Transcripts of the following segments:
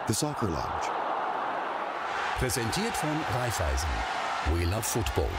The Soccer Lounge. Präsentiert von Raiffeisen. We love football.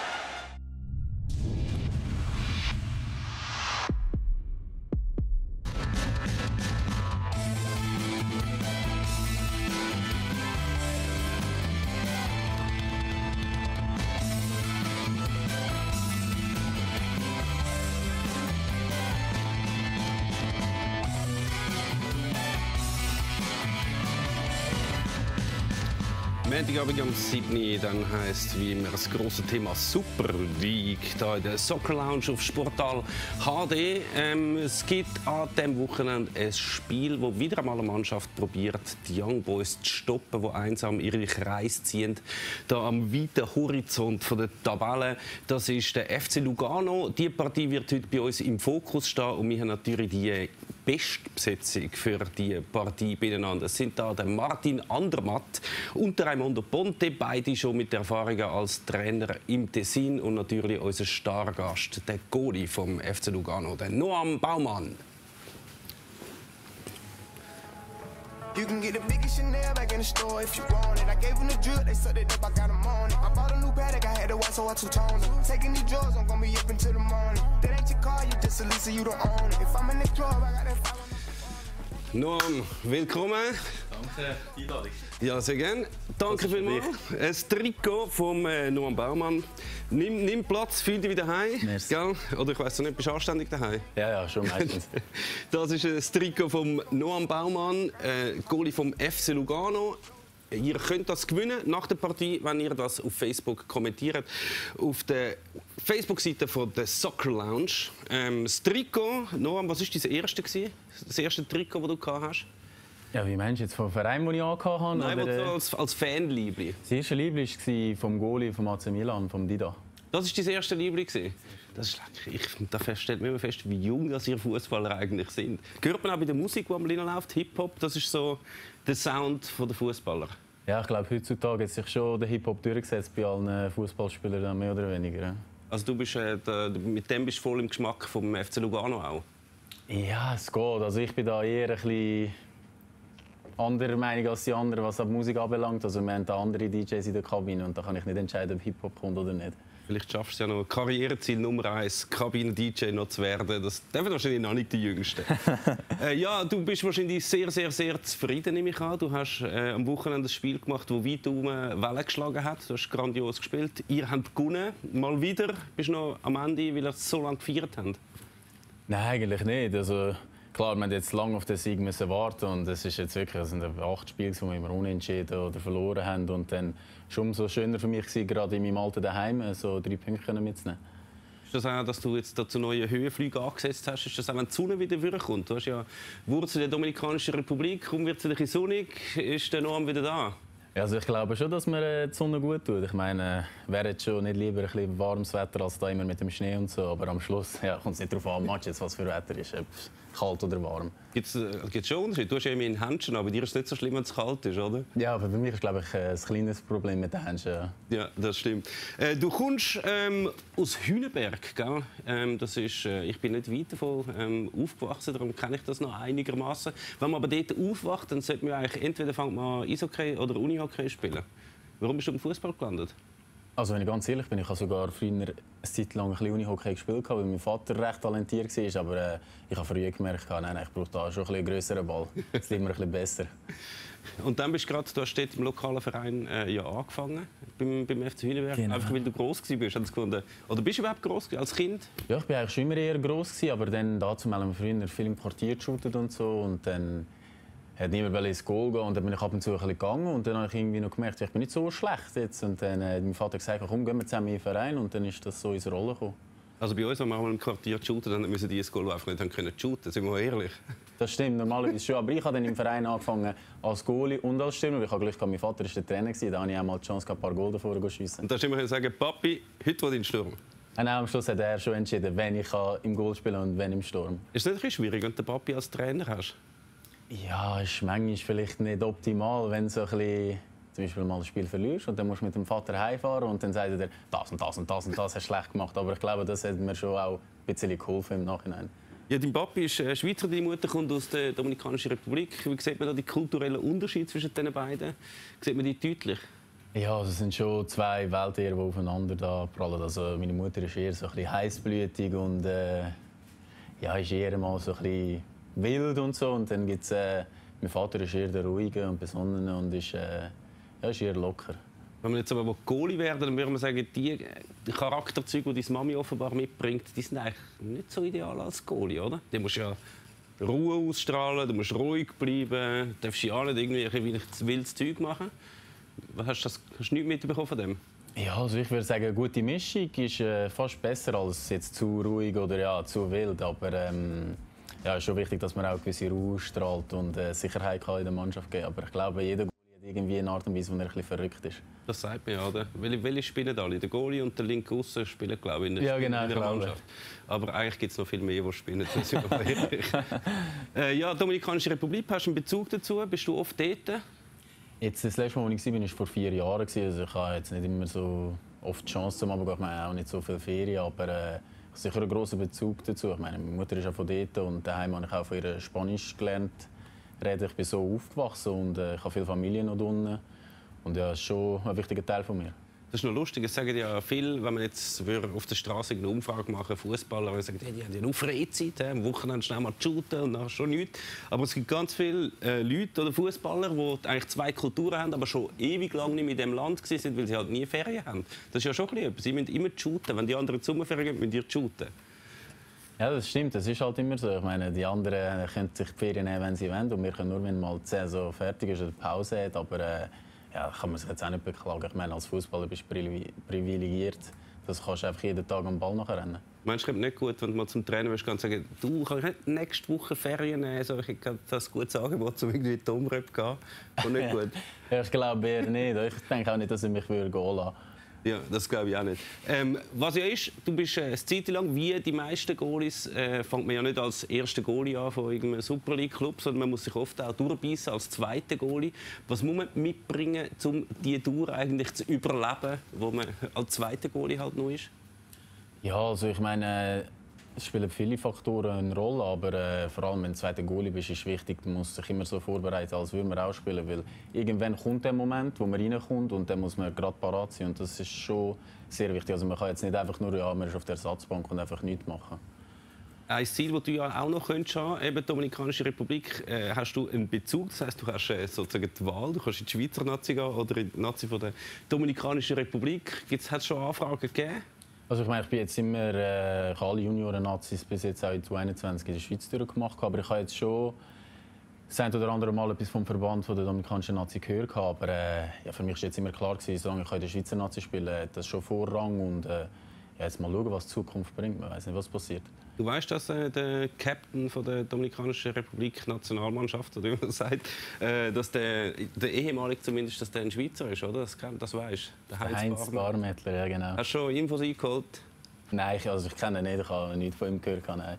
Montagabend um 7 Uhr, dann heisst wie immer das grosse Thema Super League hier in der Soccer Lounge auf Sportal HD. Es gibt an diesem Wochenende ein Spiel, wo wieder einmal eine Mannschaft probiert, die Young Boys zu stoppen, die einsam ihre Kreise ziehen. Da am weiten Horizont der Tabelle, das ist der FC Lugano. Die Partie wird heute bei uns im Fokus stehen und wir haben natürlich die Bestbesetzung für die Partie beieinander. Es sind da der Martin Andermatt und der Raimondo Ponte, beide schon mit Erfahrungen als Trainer im Tessin, und natürlich unser Stargast, der Goalie vom FC Lugano, der Noam Baumann. You can get the biggest Chanel back in the store if you want it. I gave them the drip, they sucked it up, I got them on it. I bought a new Patek, I had to watch, so I two-toned it. Taking these drugs, I'm gonna be up until the morning. That ain't your car, you just a Lisa, you don't own it. If I'm in the club, I got that 5. Noam, willkommen. Danke, die Einladung. Ja, sehr gerne. Danke vielmals. Ein Trikot vom Noam Baumann. Nimm Platz, fühl dich wieder heim. Gell? Oder ich weiss nicht, bist du anständig daheim? Ja, schon meistens. Das ist ein Trikot vom Noam Baumann, Goalie vom FC Lugano. Ihr könnt das gewinnen nach der Partie, wenn ihr das auf Facebook kommentiert. Auf der Facebook-Seite von der Soccer Lounge. Das Trikot, Noam, was war dein erste? Das erste Trikot, das du gehabt hast? Ja, wie meinst du jetzt vom Verein, den ich angehabt habe? Nein, oder, als Fanliebli. Das erste Liebling war vom Goalie vom AC Milan, vom Dida. Das war dein erste Liebling? Da stellt man immer fest, wie jung das ihr Fußballer eigentlich sind. Hört man auch bei der Musik, die am Lina läuft, Hip-Hop, das ist so der Sound der Fußballer. Ja, ich glaube, heutzutage hat sich schon der Hip-Hop durchgesetzt bei allen Fußballspielern, mehr oder weniger. Also du bist, mit dem bist du voll im Geschmack vom FC Lugano auch? Ja, es geht. Also ich bin da eher ein bisschen anderer Meinung als die anderen, was die Musik anbelangt. Also wir haben da andere DJs in der Kabine und da kann ich nicht entscheiden, ob Hip-Hop kommt oder nicht. Vielleicht schaffst du ja noch Karriereziel Nummer 1, Kabinen-DJ noch zu werden. Das dürfen wahrscheinlich noch nicht die Jüngsten. Ja, du bist wahrscheinlich sehr, sehr, sehr zufrieden, nehme ich an. Du hast am Wochenende ein Spiel gemacht, das weit Wellen geschlagen hat. Du hast grandios gespielt. Ihr habt gewonnen. Mal wieder. Bist du noch am Ende, weil ihr so lange gefeiert habt? Nein, eigentlich nicht. Also, klar, wir haben jetzt lange auf den Sieg müssen warten und es ist jetzt wirklich, es sind 8 Spiele, die wir immer unentschieden oder verloren haben, und dann schon umso schöner für mich gewesen, gerade in meinem alten Daheim so 3 Punkte mitzunehmen. Ist das auch, dass du jetzt zu neuen Höhenflügen angesetzt hast? Ist das auch, wenn die Sonne wieder vorkommt? Du hast ja Wurzeln in der Dominikanischen Republik, kaum wird es wieder sonnig, ist der Noam wieder da? Ja, also ich glaube schon, dass mir die Sonne gut tut. Ich meine, wäre jetzt schon nicht lieber ein bisschen warmes Wetter als da immer mit dem Schnee und so. Aber am Schluss kommt es nicht darauf an, Match jetzt, was für Wetter ist, ob kalt oder warm. Gibt es schon Unterschiede? Du hast ja immer in Händchen, aber dir ist es nicht so schlimm, wenn es kalt ist, oder? Ja, aber für mich ist, glaube ich, ein kleines Problem mit den Händchen. Ja, ja, das stimmt. Du kommst aus Hüneberg, gell? Das ist, ich bin nicht weit davon aufgewachsen, darum kenne ich das noch einigermaßen. Wenn man aber dort aufwacht, dann sollte man eigentlich entweder fängt man an Eishockey oder Unihockey spielen. Warum bist du im Fußball gelandet? Also wenn ich ganz ehrlich bin, ich habe sogar früher eine Zeit lang ein bisschen Unihockey gespielt, weil mein Vater recht talentiert war. Aber ich habe früher gemerkt, nein, ich brauche da schon einen grösseren Ball. Das liegt mir ein bisschen besser. Und dann bist du gerade, du hast dort im lokalen Verein angefangen, beim FC Hüneberg. Genau. Einfach weil du gross warst, hast du gefunden. Oder bist du überhaupt gross als Kind? Ja, ich war eigentlich schon immer eher gross, aber dann dazu haben wir früher viel im Quartier geshootet und so. Und dann hat niemand ins Goal gehen, und dann bin ich ab und zu ein bisschen gegangen, und dann habe ich irgendwie noch gemerkt, ich bin nicht so schlecht jetzt. Und dann hat mein Vater gesagt, komm, gehen wir zusammen in den Verein, und dann ist das so in unsere Rolle gekommen. Also bei uns, wenn wir einmal im Quartier shooten, dann müssen die ins Goal einfach nicht shooten, sind wir mal ehrlich. Das stimmt, normalerweise schon, aber ich habe dann im Verein angefangen als Goalie und als Stürmer. Ich habe Glück gehabt, mein Vater war der Trainer, da hatte ich auch mal die Chance, ein paar Goal davor zu schiessen. Und da hast du immer sagen, Papi, heute will ich in den Sturm. Und am Schluss hat er schon entschieden, wenn ich im Goal spielen und wenn im Sturm. Ist es nicht ein bisschen schwierig, wenn du den Papi als Trainer hast? Ja, ist manchmal vielleicht nicht optimal, wenn du so ein bisschen, zum Beispiel mal ein Spiel verlierst und dann musst du mit dem Vater heimfahren und dann sagt er, das und das und das und das hast du schlecht gemacht. Aber ich glaube, das hat mir schon auch ein bisschen geholfen im Nachhinein. Ja, dein Papi ist Schweizer, deine Mutter kommt aus der Dominikanischen Republik. Wie sieht man da die kulturellen Unterschiede zwischen den beiden? Sieht man die deutlich? Ja, also es sind schon zwei Welten, die aufeinander da prallen. Also meine Mutter ist eher so ein bisschen heißblütig und ja, ist eher mal so ein bisschen wild und so. Und dann gibt's mein Vater ist eher der ruhige und besonnene und ist eher locker. Wenn wir jetzt aber Goalie werden, dann würde man sagen, die Charakterzüge, die deine Mami offenbar mitbringt, die sind eigentlich nicht so ideal als Goalie, oder? Du musst ja Ruhe ausstrahlen, du musst ruhig bleiben, du darfst ja nicht irgendwie wildes Zeug machen. Hast du nichts mitbekommen von dem? Ja, also ich würde sagen, eine gute Mischung ist fast besser als jetzt zu ruhig oder ja, zu wild. Aber ja, es ist schon wichtig, dass man auch eine gewisse Ruhe strahlt und Sicherheit kann in der Mannschaft geben. Aber ich glaube, jeder Goalie hat irgendwie eine Art und Weise, wo er ein bisschen verrückt ist. Das sagt man ja, oder? Welche spielen alle? Der Goalie und der linke Aussen spielen, glaube ich, in der Mannschaft. Aber eigentlich gibt es noch viel mehr, die spielen. Ja, Dominikanische Republik, hast du einen Bezug dazu? Bist du oft dort? Jetzt, das letzte Mal, als ich war, war vor 4 Jahren. Also ich habe jetzt nicht immer so oft die Chance zum Abgehen. Ich meine auch nicht so viele Ferien, aber ich habe sicher einen grossen Bezug dazu. Ich meine, meine Mutter ist auch von dort und daheim habe ich auch von ihr Spanisch gelernt. Ich bin so aufgewachsen und ich habe viele Familien noch unten. Und ja, das ist schon ein wichtiger Teil von mir. Das ist noch lustig. Es sagen ja viele, wenn man jetzt auf der Straße eine Umfrage machen, Fußballer, die sagen, die haben ja nur Freizeit, am Wochenende schnell mal shooten und dann schon nichts. Aber es gibt ganz viele Leute oder Fußballer, die eigentlich 2 Kulturen haben, aber schon ewig lang nicht in diesem Land waren, weil sie halt nie Ferien haben. Das ist ja schon etwas. Sie müssen immer shooten. Wenn die anderen die Sommerferien gehen, müssen die shooten. Ja, das stimmt. Das ist halt immer so. Ich meine, die anderen können sich die Ferien nehmen, wenn sie wollen. Und wir können nur, wenn mal die Saison fertig ist oder Pause hat. Aber ja, kann man sich jetzt auch nicht beklagen. Ich meine, als Fußballer bist du privilegiert. Das kannst du einfach jeden Tag am Ball nachrennen. Meinst du nicht gut, wenn du mal zum Trainer bist und sagen, du kannst nicht nächste Woche Ferien nehmen, so, ich habe das gutes Angebot, um irgendwie die Domrep zu gehen? Und nicht gut? Ja, ich glaube eher nicht. Ich denke auch nicht, dass ich mich gehen lassen. Ja, das glaube ich auch nicht. Was ja ist, du bist eine Zeit lang, wie die meisten Goalies, fängt man ja nicht als erster Goalie an von irgendeinem Super League-Club, sondern man muss sich oft auch durchbeissen als zweiter Goalie. Was muss man mitbringen, um diese Tour eigentlich zu überleben, wo man als zweiter Goalie halt noch ist? Ja, also ich meine, es spielen viele Faktoren eine Rolle, aber vor allem wenn du zweiter Goalie bist, ist wichtig, du musst dich immer so vorbereiten, als würde man auch spielen, weil irgendwann kommt der Moment, wo man reinkommt und dann muss man gerade parat sein und das ist schon sehr wichtig. Also man kann jetzt nicht einfach nur, ja, man ist auf der Ersatzbank und einfach nichts machen. Ein Ziel, das du ja auch noch haben könntest, eben die Dominikanische Republik, hast du einen Bezug, das heisst, du hast sozusagen die Wahl, du kannst in die Schweizer Nazi gehen oder in die Nazi von der Dominikanischen Republik. Hat es schon Anfragen gegeben? Also ich meine, ich bin jetzt immer, ich habe alle Junioren-Nazis bis jetzt auch in 2021 in der Schweiz durchgemacht, aber ich habe jetzt schon das ein oder andere Mal etwas vom Verband von der Dominikanischen Nazi gehört, aber ja, für mich war jetzt immer klar gewesen, solange ich in der Schweizer Nazi spiele, hat das schon Vorrang und ja, jetzt mal schauen, was die Zukunft bringt. Man weiß nicht, was passiert. Du weißt, dass der Captain von der Dominikanischen Republik Nationalmannschaft, oder wie man sagt, dass der ehemalige zumindest, dass der ein Schweizer ist, oder? Das weißt du. Der Heinz Barmettler, ja genau. Hast du schon Infos eingeholt? Nein, ich kenne ihn nicht, ich habe nichts von ihm gehört. Nein.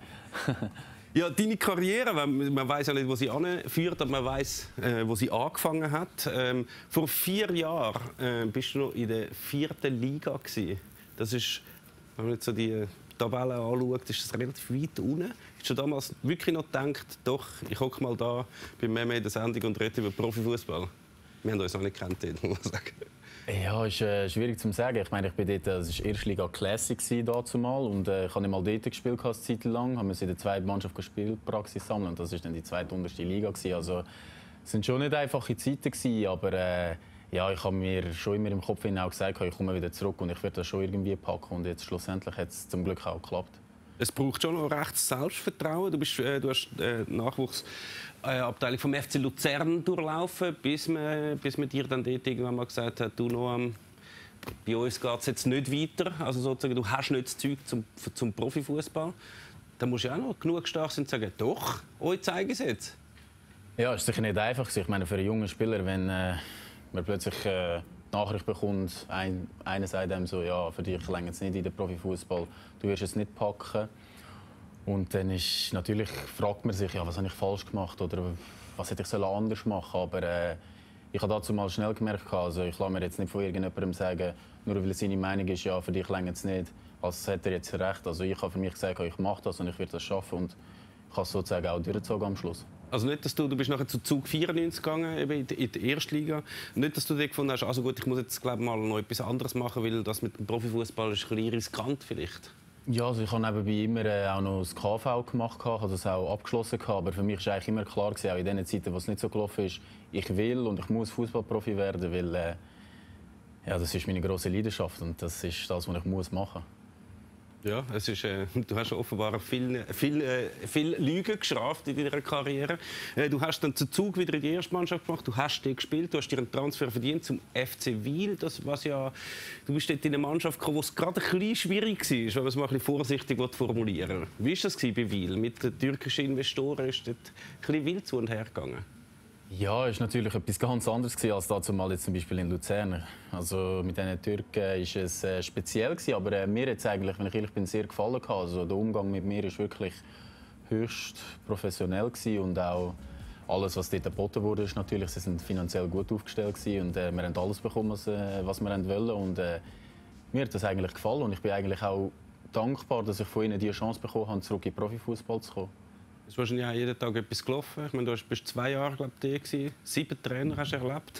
Ja, deine Karriere, man weiß ja nicht, wo sie anführt, aber man weiß, wo sie angefangen hat. Vor 4 Jahren bist du noch in der 4. Liga gewesen. Das ist, wenn man jetzt so die Tabelle anschaut, ist das relativ weit unten. Hast du damals wirklich noch gedacht, doch, ich hocke mal da bei Meme in der Sendung und rede über Profifußball? Wir haben uns noch nicht gekannt, muss man sagen. Ja, ist schwierig zu sagen. Ich meine, ich bin dort, das war Erstliga Classic dazumal und ich habe nicht mal dort gespielt eine Zeit lang. Haben wir in der zweiten Mannschaft Spielpraxis sammeln und das war dann die zweitunterste Liga Also es sind schon nicht einfache Zeiten gewesen, aber ja, ich habe mir schon immer im Kopf auch gesagt, ich komme wieder zurück und ich werde das schon irgendwie packen. Und jetzt schlussendlich hat es zum Glück auch geklappt. Es braucht schon noch recht Selbstvertrauen. Du hast die Nachwuchsabteilung vom FC Luzern durchlaufen, bis man dir dann dort irgendwann mal gesagt hat, du Noam, bei uns geht es jetzt nicht weiter. Also sozusagen, du hast nicht das Zeug zum Profifußball. Dann musst du auch noch genug stark sein und sagen, doch, euch zeige es jetzt. Ja, es ist sicher nicht einfach. Ich meine, für einen jungen Spieler, wenn man plötzlich die Nachricht bekommt, einer sagt einem so, ja, für dich reicht es nicht in den Profifußball, du wirst es nicht packen. Und dann ist natürlich, fragt man sich, ja, was habe ich falsch gemacht oder was hätte ich anders machen sollen. Aber ich habe dazu mal schnell gemerkt, also ich lasse mir jetzt nicht von irgendjemandem sagen, nur weil es seine Meinung ist, ja, für dich reicht es nicht, also hat er jetzt recht. Also ich habe für mich gesagt, ich mache das und ich werde das schaffen und ich habe es sozusagen auch durchgezogen am Schluss. Also nicht, dass du bist nachher zu Zug 94 gegangen, eben in der Erstliga. Nicht, dass du dir gefunden hast, also gut, ich muss jetzt glaube mal noch etwas anderes machen, weil das mit dem Profifußball ist ein bisschen riskant vielleicht. Ja, also ich habe nebenbei immer auch noch das KV gemacht, habe das auch abgeschlossen, aber für mich war eigentlich immer klar, auch in den Zeiten, wo es nicht so gelaufen ist, ich will und ich muss Fußballprofi werden, weil ja, das ist meine grosse Leidenschaft und das ist das, was ich machen muss. Ja, es ist, du hast offenbar viel Lügen geschafft in deiner Karriere. Du hast dann zu Zug wieder in die Erstmannschaft gemacht, du hast dort gespielt, du hast dir einen Transfer verdient zum FC Wil. Das, was ja, du bist dort in eine Mannschaft gekommen, wo es gerade ein bisschen schwierig war, wenn man es mal ein bisschen vorsichtig formulieren. Wie war das bei Wil? Mit den türkischen Investoren ist dort ein bisschen wild zu und her gegangen? Ja, es war natürlich etwas ganz anderes als dazu mal jetzt zum Beispiel in Luzern. Also mit diesen Türken war es speziell, aber mir hat es eigentlich, wenn ich ehrlich bin, sehr gefallen. Also der Umgang mit mir war wirklich höchst professionell und auch alles, was dort geboten wurde, ist natürlich, sie sind finanziell gut aufgestellt und wir haben alles bekommen, was wir wollten. Und mir hat das eigentlich gefallen und ich bin eigentlich auch dankbar, dass ich von ihnen die Chance bekommen habe, zurück in den Profifußball zu kommen. Es ist wahrscheinlich auch jeden Tag etwas gelaufen. Ich meine, du bist 2 Jahre, glaube ich, 7 Trainer hast du erlebt.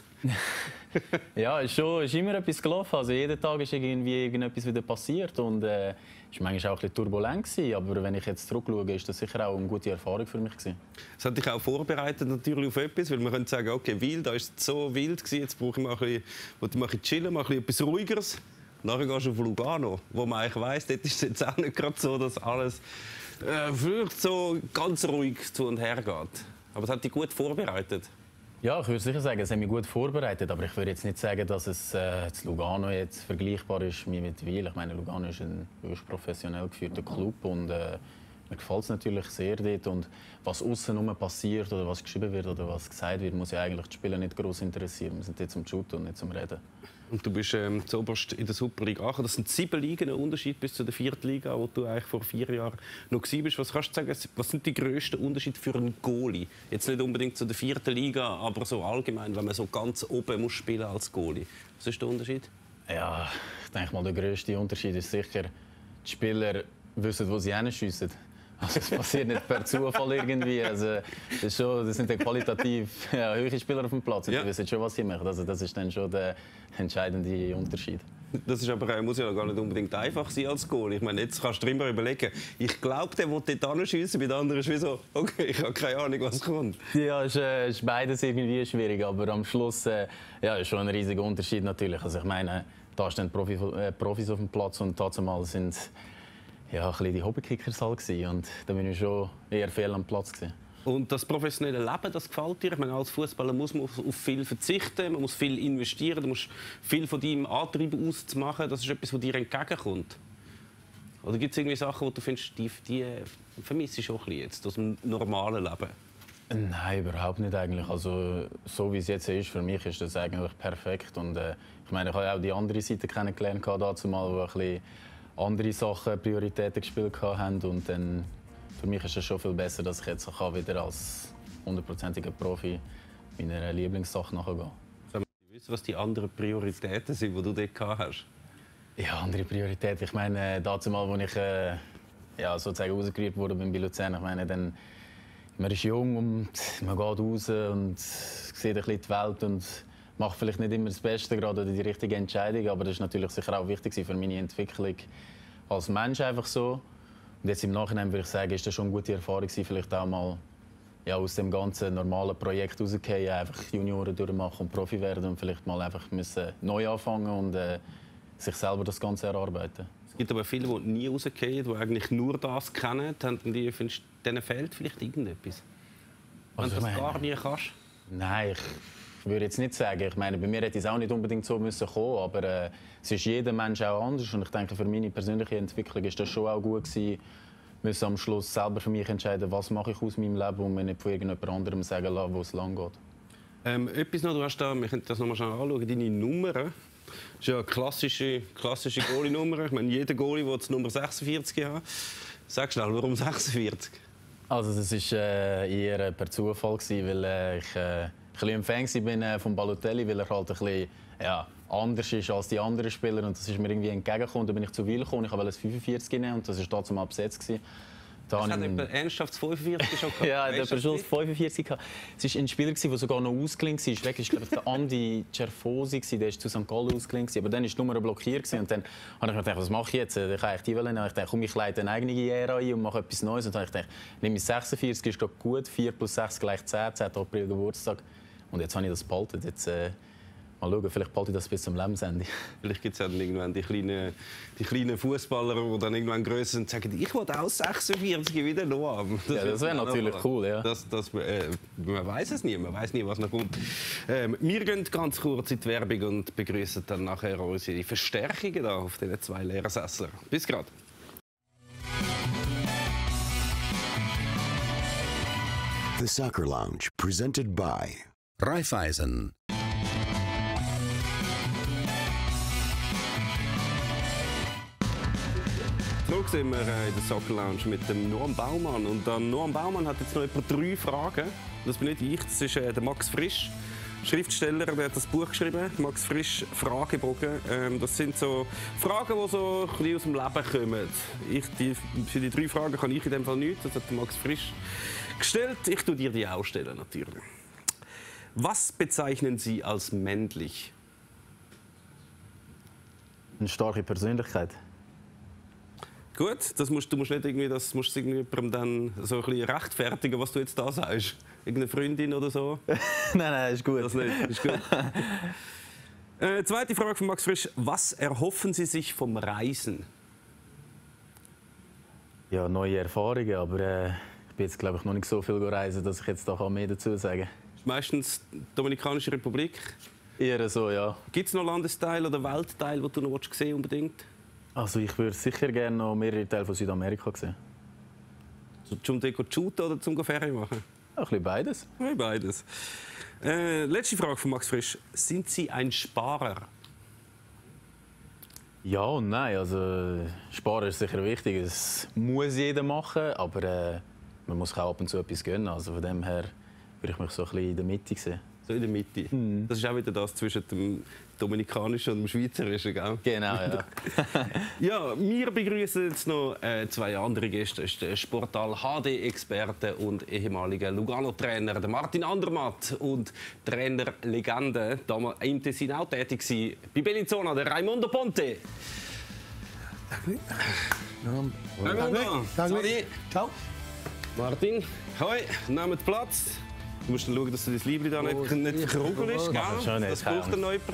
Ja, es ist immer etwas gelaufen. Also jeden Tag ist irgendwie irgendetwas wieder passiert und es war manchmal auch ein bisschen turbulent gewesen, aber wenn ich jetzt zurückschaue, ist das sicher auch eine gute Erfahrung für mich gewesen. Es hat dich auch vorbereitet natürlich auf etwas, weil man könnte sagen, okay, wild, da ist es so wild gewesen, jetzt brauche ich mal ein bisschen chillen, mal ein bisschen etwas Ruhigeres. Nachher gehst du auf Lugano, wo man eigentlich weiss, dort ist es jetzt auch nicht gerade so, dass alles vielleicht so ganz ruhig zu und her geht. Aber es hat dich gut vorbereitet. Ja, ich würde sicher sagen, es hat mich gut vorbereitet, aber ich würde jetzt nicht sagen, dass es zu Lugano jetzt vergleichbar ist mit Wil. Ich meine, Lugano ist ein höchst professionell geführter Club und mir gefällt es natürlich sehr dort. Und was außen passiert oder was geschrieben wird oder was gesagt wird, muss ja eigentlich die Spieler nicht groß interessieren. Wir sind jetzt zum Shooten und nicht zum Reden. Und du bist zuoberst in der Superliga Aachen. Das sind 7 Ligen, ein Unterschied bis zur 4. Liga, wo du eigentlich vor 4 Jahren noch warst. Was kannst du sagen, was sind die grössten Unterschiede für einen Goalie? Jetzt nicht unbedingt zu der 4. Liga, aber so allgemein, wenn man so ganz oben muss spielen als Goalie. Was ist der Unterschied? Ja, ich denke mal, der grösste Unterschied ist sicher, die Spieler wissen, wo sie hinschiessen. Also es passiert nicht per Zufall irgendwie. Also das sind ja qualitativ hohe Spieler auf dem Platz. Ja. Die wissen schon, was sie machen. Also das ist dann schon der entscheidende Unterschied. Das ist aber, muss ja gar nicht unbedingt einfach sein als Goal. Ich meine, jetzt kannst du dir immer überlegen, ich glaube, der will dort hinschiessen, bei den anderen ist wie so, okay, ich habe keine Ahnung, was kommt. Ja, es ist beides irgendwie schwierig, aber am Schluss ist schon ein riesiger Unterschied natürlich. Also ich meine, da stehen Profis auf dem Platz und damals sind ja, ein bisschen die Hobbykickers halt und da bin ich schon eher fehl am Platz gewesen. Und das professionelle Leben, das gefällt dir? Ich meine, als Fußballer muss man auf viel verzichten, man muss viel investieren, du musst viel von deinem Antrieb ausmachen. Das ist etwas, was dir entgegenkommt. Oder gibt es irgendwie Sachen, die du findest, die vermisse ich auch ein bisschen jetzt, aus dem normalen Leben? Nein, überhaupt nicht eigentlich. Also, so wie es jetzt ist, für mich ist das eigentlich perfekt. Und, ich meine, ich habe auch die andere Seite kennengelernt, dazu mal, wo ein bisschen andere Sachen Prioritäten gespielt haben. Und dann, für mich ist es schon viel besser, dass ich jetzt wieder als 100%iger Profi meiner Lieblingssache nachgehen kann. Weißt du, was die anderen Prioritäten sind, die du dort hast? Ja, andere Prioritäten. Ich meine, dazu mal, als ich sozusagen rausgerührt wurde bei Luzern, ich meine, dann, man ist jung und man geht raus und sieht ein bisschen die Welt und macht vielleicht nicht immer das Beste gerade oder die richtige Entscheidung, aber das ist natürlich sicher auch wichtig für meine Entwicklung als Mensch einfach so. Und jetzt im Nachhinein würde ich sagen, ist das schon eine gute Erfahrung gewesen, vielleicht auch mal aus dem ganzen normalen Projekt rausgehen, einfach Junioren durchmachen und Profi werden und vielleicht mal einfach müssen neu anfangen und sich selber das Ganze erarbeiten. Es gibt aber viele, die nie rausgehen, die eigentlich nur das kennen. Findest du, denen fehlt vielleicht irgendetwas? Wenn du das gar nie kannst? Nein, ich würde jetzt nicht sagen. Ich meine, bei mir hätte es auch nicht unbedingt so müssen kommen, aber es ist jeder Mensch auch anders und ich denke, für meine persönliche Entwicklung ist das schon auch gut gewesen. Ich muss am Schluss selber für mich entscheiden, was mache ich aus meinem Leben und mir nicht von irgendjemand anderem sagen lassen, wo es lang geht. Etwas noch, du hast da, wir können das noch mal schnell anschauen, deine Nummern. Das ist ja eine klassische Goalie-Nummer. Ich meine, jeder Goalie will die Nummer 46 haben. Sag schnell, warum 46? Also das war eher per Zufall, weil ich bisschen ein Fan bin von Balotelli, weil er halt ein bisschen anders ist als die anderen Spieler. Und das ist mir irgendwie entgegengekommen. Da bin ich zu Wil gekommen. Ich wollte das 45 nehmen und das war damals besetzt. Das hat jemand ernsthaft 45 schon gehabt? Ja, der schon 45 gehabt. Es war ein Spieler, der sogar noch ausgeliehen war. Weg ist, glaube ich, der Andi Cerfosi, der ist zu St. Gallen ausgeliehen. Aber dann war die Nummer blockiert. Und dann habe ich mir gedacht, was mache ich jetzt? Ich kann die wollen. Ich dachte, komm, ich leite eine eigene Ära ein und mache etwas Neues. Und dann habe ich gedacht, nehme ich 46, ist gut. 4 plus 6 gleich 10, 10. April Geburtstag. Und jetzt habe ich das behalten. Jetzt, mal schauen, vielleicht behalte ich das bis zum Lebensende. Vielleicht gibt es ja dann irgendwann die kleinen Fußballer, die dann irgendwann grösser sind und sagen, ich will auch 46 wieder noch haben. Das wäre natürlich cool, ja. Man weiß es nie, man weiß nie, was noch kommt. Wir gehen ganz kurz in die Werbung und begrüßen dann nachher unsere Verstärkungen da auf diesen 2 Lehrersesseln. Bis gerade. The Soccer Lounge, presented by Raiffeisen. Zurück sind wir in der Soccer Lounge mit dem Norm Baumann. Und Norm Baumann hat jetzt noch etwa 3 Fragen. Das bin nicht ich, das ist der Max Frisch, Schriftsteller, der hat das Buch geschrieben, Max Frisch Fragebogen. Das sind so Fragen, die so ein bisschen aus dem Leben kommen. Für die 3 Fragen kann ich in dem Fall nichts, das hat Max Frisch gestellt. Ich tue dir die auch stellen, natürlich. Was bezeichnen Sie als männlich? Eine starke Persönlichkeit. Gut, du musst nicht irgendjemandem dann so ein bisschen rechtfertigen, was du jetzt da sagst. Irgendeine Freundin oder so? Nein, ist gut. Das nicht, ist gut. Zweite Frage von Max Frisch. Was erhoffen Sie sich vom Reisen? Ja, neue Erfahrungen, aber ich bin jetzt, glaube ich, noch nicht so viel reisen, dass ich jetzt da mehr dazu sagen kann. Ist meistens die Dominikanische Republik? Eher so, ja. Gibt es noch Landesteile oder Weltteile, die du noch sehen unbedingt? Also ich würde sicher gerne noch mehrere Teile von Südamerika sehen. So, zum shooten oder zum Ferien machen? Ein bisschen beides. Ja, beides. Letzte Frage von Max Frisch. Sind Sie ein Sparer? Ja und nein. Also, Sparen ist sicher wichtig. Das muss jeder machen, aber man muss auch ab und zu etwas gönnen. Also von dem her würde ich mich so ein bisschen in der Mitte sehen. So in der Mitte. Das ist auch wieder das zwischen dem Dominikanischen und dem Schweizerischen, gell? Genau, ja. Ja, wir begrüßen jetzt noch 2 andere Gäste. Das ist der Sportal HD-Experte und ehemaliger Lugano-Trainer Martin Andermatt und Trainerlegende, damals im Tessin auch tätig gewesen, bei Bellinzona, der Raimondo Ponte. Raimondo, ciao. Martin, hoi, nehmt Platz. Du musst dann schauen, dass du dein Liebling da nicht verkrugelst, gell? Das braucht dann noch jemand.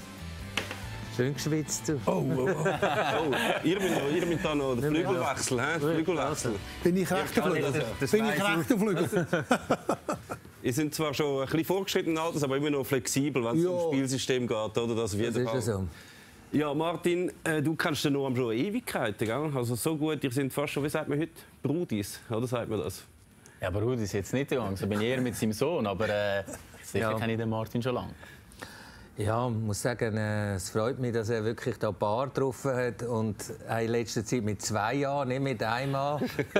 Schön geschwitzt, du. Oh, ihr müsst da noch den Flügel wechseln. Bin ich rechter Flügel? Ihr seid zwar schon ein bisschen fortgeschritten, aber immer noch flexibel, wenn es um Spielsystem geht. Oder? Das auf jeden Fall. So. Ja, Martin, du kennst den Noam schon Ewigkeiten, gell? Also so gut, ihr seid fast schon, wie sagt man heute, Brudis, oder sagt man das? Ja, Brudis ist jetzt nicht gegangen, so bin ich eher mit seinem Sohn, aber sicher kenne ich den Martin schon lange. Ja, ich muss sagen, es freut mich, dass er wirklich da Bar getroffen hat und in letzter Zeit mit 2 Jahren, nicht mit einmal.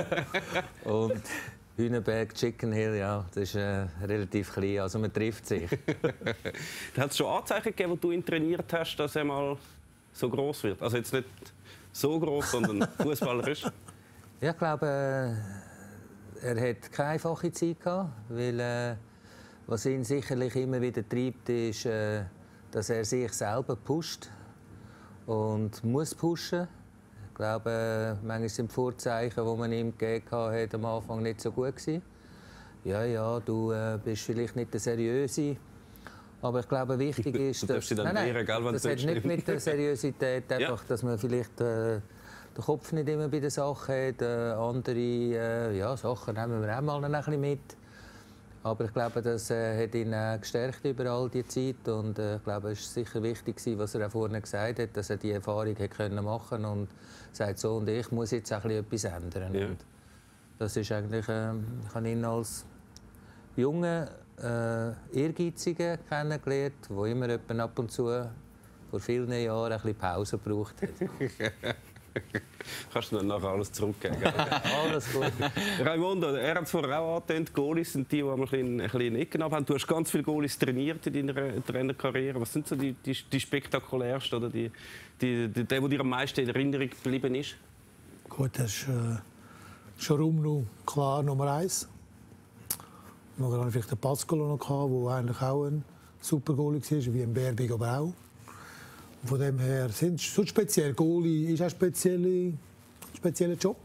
Und Hühnerberg, Chicken Hill, ja, das ist relativ klein, also man trifft sich. Hat es schon Anzeichen gegeben, wo du ihn trainiert hast, dass er mal so groß wird? Also jetzt nicht so groß, sondern Fußballer ist? Ja, ich glaube, er hat keine einfache Zeit gehabt, weil was ihn sicherlich immer wieder treibt, ist, dass er sich selber pusht und muss pushen. Ich glaube, manchmal sind die Vorzeichen, die man ihm gegeben hat, am Anfang nicht so gut gewesen. Ja, du bist vielleicht nicht der Seriöse, aber ich glaube, wichtig ist, dass das hat nicht mit der Seriosität, einfach, dass man vielleicht den Kopf nicht immer bei der Sache hat. Andere Sachen nehmen wir auch mal ein bisschen mit. Aber ich glaube, das hat ihn gestärkt über all die Zeit. Und ich glaube, es war sicher wichtig, was er auch vorne gesagt hat, dass er die Erfahrung machen konnte und sagt, so und ich muss jetzt auch etwas ändern. Ja. Und das ist eigentlich, ich habe ihn als jungen, Ehrgeizigen kennengelernt, der immer ab und zu vor vielen Jahren ein bisschen Pause gebraucht hat. Kannst du dann nachher alles zurückgeben? Alles gut. Raimondo, er hat es vorher auch angetönt, Goalies sind die ein bisschen Ecken abhaben. Du hast ganz viele Goalies trainiert in deiner Trainerkarriere. Was sind so die spektakulärsten oder der dir am meisten in Erinnerung geblieben ist? Gut, das ist schon klar Nummer 1. Noch hatte ich vielleicht den Pascolo noch, der eigentlich auch ein super Goalie war, wie ein Berbig aber auch. Und von dem her sind so speziell. Goalie ist ein spezieller Job.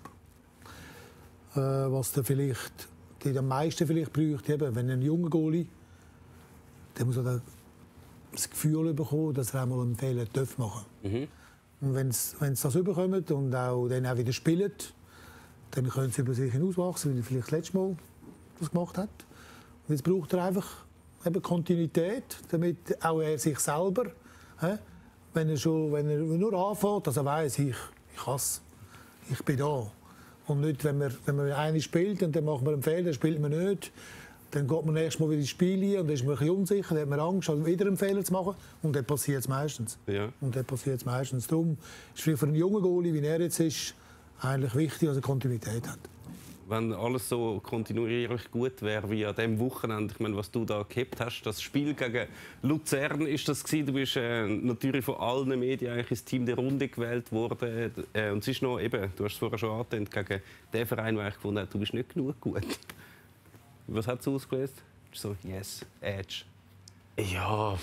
Was der vielleicht die am meisten vielleicht bräuchte, eben, wenn ein junger Goalie, der muss auch das Gefühl bekommen, dass er einmal einen Fehler machen darf. Mhm. Und wenn sie das bekommen und dann auch wieder spielen, dann können sie über sich hinauswachsen, wie er vielleicht das letzte Mal das gemacht hat. Und jetzt braucht er einfach eben Kontinuität, damit auch er sich selber, wenn er nur anfängt, dass er weiss, ich hasse, ich bin da. Und nicht, wenn man eine spielt und dann macht man einen Fehler, dann spielt man nicht. Dann geht man nächstes Mal wieder ins Spiel rein und dann ist man ein bisschen unsicher, dann hat man Angst, wieder einen Fehler zu machen. Und dann passiert es meistens. Ja. Darum ist für einen jungen Goalie, wie er jetzt ist, eigentlich wichtig, dass er Kontinuität hat. Wenn alles so kontinuierlich gut wäre wie an diesem Wochenende, ich meine, was du da gehabt hast, das Spiel gegen Luzern ist das gewesen. Du bist natürlich von allen Medien eigentlich ins Team der Runde gewählt worden. Und es ist noch eben, du hast es vorher schon angetönt, gegen den Verein, wo ich gefunden habe, du bist nicht genug gut. Was hat es ausgelöst? So, yes, Edge. Ja.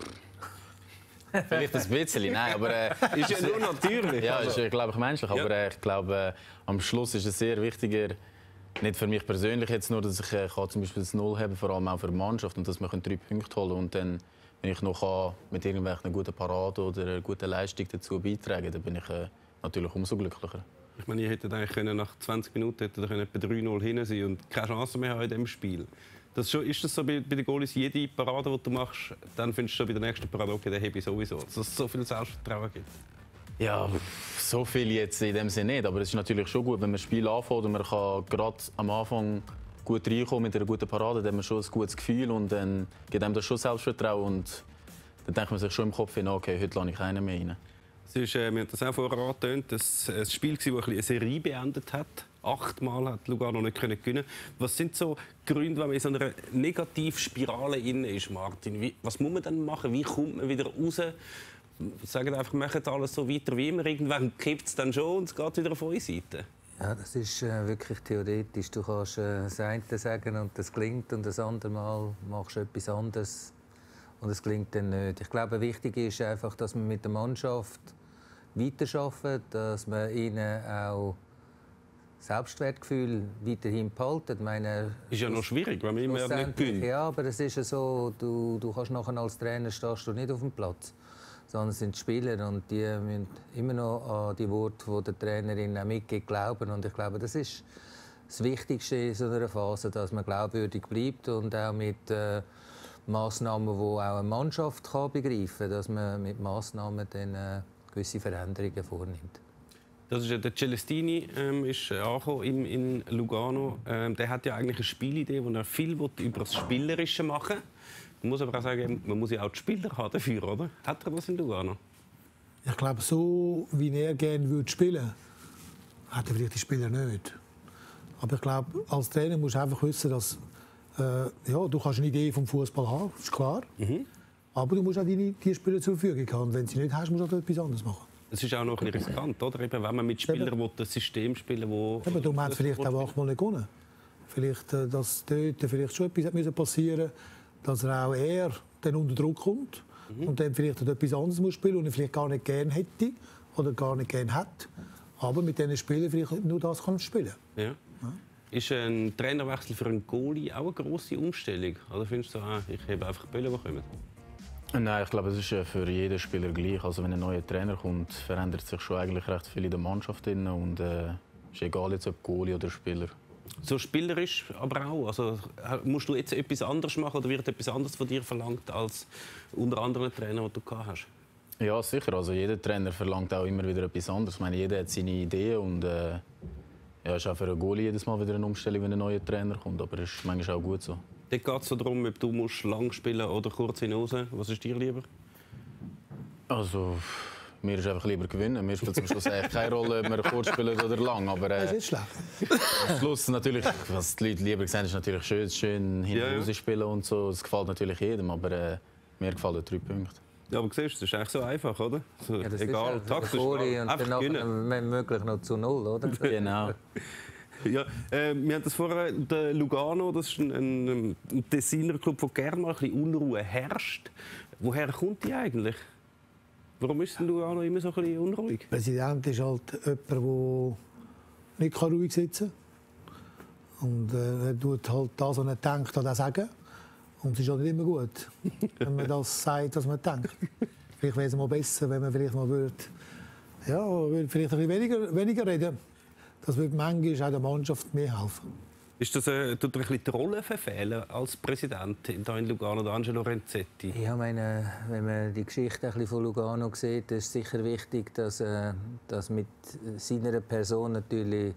Vielleicht ein bisschen, nein, aber ist ja nur natürlich. Ja, ist glaube ich menschlich, ja. Aber ich glaube, am Schluss ist es sehr wichtiger, nicht für mich persönlich jetzt nur, dass ich zum Beispiel das Null habe, vor allem auch für die Mannschaft und dass wir 3 Punkte holen und dann, wenn ich noch mit irgendwelchen guten Paraden oder einer guten Leistung dazu beitragen kann, dann bin ich natürlich umso glücklicher. Ich meine, ihr hättet eigentlich nach 20 Minuten etwa 3-0 hinten sein und keine Chance mehr haben in diesem Spiel. Ist das so bei den Goalies, jede Parade, die du machst, dann findest du bei der nächsten Parade, okay, den habe ich sowieso. Dass es so viel Selbstvertrauen gibt? Ja, so viel jetzt in dem Sinne nicht. Aber es ist natürlich schon gut, wenn man das Spiel anfängt und man kann gerade am Anfang gut reinkommen mit einer guten Parade, dann hat man schon ein gutes Gefühl und dann gibt einem das schon Selbstvertrauen. Und dann denkt man sich schon im Kopf, okay, heute lasse ich keinen mehr rein. Es ist, wir haben das auch vorher angetönt, ein Spiel, das eine Serie beendet hat. 8-mal hat Lugano nicht gewinnen. Was sind so Gründe, wenn man in so einer Negativspirale ist, Martin? Was muss man dann machen? Wie kommt man wieder raus? Sagen einfach, macht alles so weiter wie immer. Irgendwann kippt es dann schon und es geht wieder auf eure Seite. Ja, das ist wirklich theoretisch. Du kannst das eine sagen und das klingt und das andere Mal machst du etwas anderes und es klingt dann nicht. Ich glaube, wichtig ist einfach, dass man mit der Mannschaft weiterarbeitet, dass man ihnen auch Selbstwertgefühl weiterhin behalten. Ist ja noch schwierig, wenn man immer nicht gewinnt. Ja, aber es ist ja so, du kannst nachher als Trainer stehst du nicht auf dem Platz, sondern es sind die Spieler und die müssen immer noch an die Worte, die der Trainerin auch mitgibt, glauben. Und ich glaube, das ist das Wichtigste in so einer Phase, dass man glaubwürdig bleibt und auch mit Massnahmen, die auch eine Mannschaft kann begreifen kann, dass man mit Massnahmen dann gewisse Veränderungen vornimmt. Das ist der Celestini ist angekommen in Lugano. Der hat ja eigentlich eine Spielidee, wo er viel über das Spielerische machen will. Man muss aber auch sagen, man muss ja auch die Spieler haben dafür, oder? Hat er das in Lugano? Ich glaube, so wie er gerne spielen würde, hat er vielleicht die Spieler nicht. Aber ich glaube, als Trainer musst du einfach wissen, dass du kannst eine Idee vom Fußball haben, ist klar. Mhm. Aber du musst auch die Spieler zur Verfügung haben. Und wenn du sie nicht hast, musst du etwas anderes machen. Es ist auch noch ein bisschen riskant, oder? Eben, wenn man mit Spielern das System spielen will, wo... Darum hat es vielleicht auch 8-mal nicht gewonnen. Vielleicht, dass dort vielleicht schon etwas passieren musste, dass er dann unter Druck kommt und dann vielleicht etwas anderes muss spielen und er vielleicht gar nicht gerne hätte oder gar nicht gerne hat. Aber mit diesen Spielern vielleicht nur das kann spielen. Ja. Ja. Ist ein Trainerwechsel für einen Goalie auch eine grosse Umstellung? Oder findest du, ich habe einfach Bälle, die kommen? Nein, ich glaube, es ist für jeden Spieler gleich. Also wenn ein neuer Trainer kommt, verändert sich schon eigentlich recht viel in der Mannschaft drin und ist egal jetzt ob Goalie oder Spieler. So spielerisch aber auch. Also musst du jetzt etwas anderes machen oder wird etwas anderes von dir verlangt als unter anderen Trainer, die du gehabt hast? Ja, sicher. Also jeder Trainer verlangt auch immer wieder etwas anderes. Ich meine, jeder hat seine Ideen und es ist auch für einen Goalie jedes Mal wieder eine Umstellung, wenn ein neuer Trainer kommt. Aber es ist manchmal auch gut so. Dort geht es so darum, ob du lang spielen oder kurz hinaus. Was ist dir lieber? Also, mir ist einfach lieber gewinnen. Mir spielt zum Schluss eigentlich keine Rolle, ob wir kurz spielen oder lang. Aber Das ist nicht schlecht. am Schluss natürlich, was die Leute lieber sehen, ist natürlich schön hinten raus spielen und so. Das gefällt natürlich jedem, aber mir gefallen 3 Punkte. Ja, aber siehst du, das ist eigentlich so einfach, oder? So, Ja, das egal, ist taktisch, und einfach danach gewinnen. wenn möglich noch zu 0, oder? Genau. Ja, wir haben das vorher, der Lugano, das ist ein Tessiner Club, wo gerne mal ein bisschen Unruhe herrscht. Woher kommt die eigentlich? Warum ist denn Lugano immer so ein bisschen unruhig? Der Präsident ist halt jemand, der nicht ruhig sitzen kann. Und er tut halt das, was er denkt, auch sagen. Und es ist auch nicht immer gut, wenn man das sagt, was man denkt. Vielleicht wäre es mal besser, wenn man vielleicht mal vielleicht ein bisschen weniger reden. Das würde manchmal auch der Mannschaft mehr helfen. Ist das, tut er ein bisschen die Rolle verfehlen als Präsident hier in Lugano, der Angelo Renzetti? Ich meine, wenn man die Geschichte ein bisschen von Lugano sieht, ist es sicher wichtig, dass mit seiner Person natürlich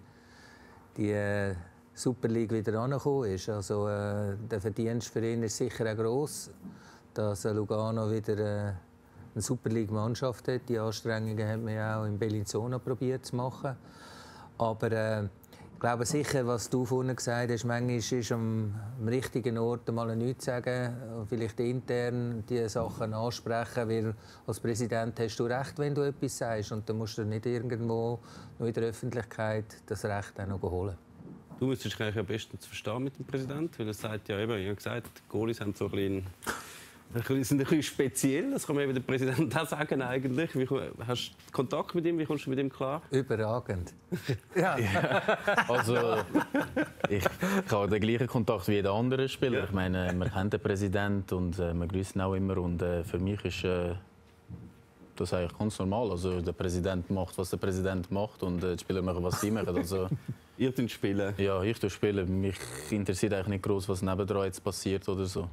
die Super League wieder angekommen ist. Also, der Verdienst für ihn ist sicher auch gross, dass Lugano wieder eine Super League-Mannschaft hat. Die Anstrengungen haben wir auch in Bellinzona probiert zu machen. Aber ich glaube sicher, was du vorhin gesagt hast, manchmal ist am richtigen Ort mal nichts sagen, vielleicht intern die Sachen ansprechen, weil als Präsident hast du Recht, wenn du etwas sagst, und dann musst du nicht irgendwo noch in der Öffentlichkeit das Recht auch noch holen. Du müsstest dich am besten verstehen mit dem Präsidenten, weil er sagt ja eben, ich habe gesagt, die Goalies haben so sind ein bisschen speziell, das kann man eben der Präsident auch sagen eigentlich. Hast du Kontakt mit ihm, wie kommst du mit ihm klar? Überragend. Ja. Also, ich habe den gleichen Kontakt wie jeder andere Spieler. Ja. Ich meine, man kennt den Präsidenten und wir grüßen auch immer. Und für mich ist das eigentlich ganz normal. Also, der Präsident macht, was der Präsident macht, und die Spieler machen, was sie machen. Also, Ihr spielen? ja, ich spiele. Mich interessiert eigentlich nicht groß, was nebendran jetzt passiert oder so.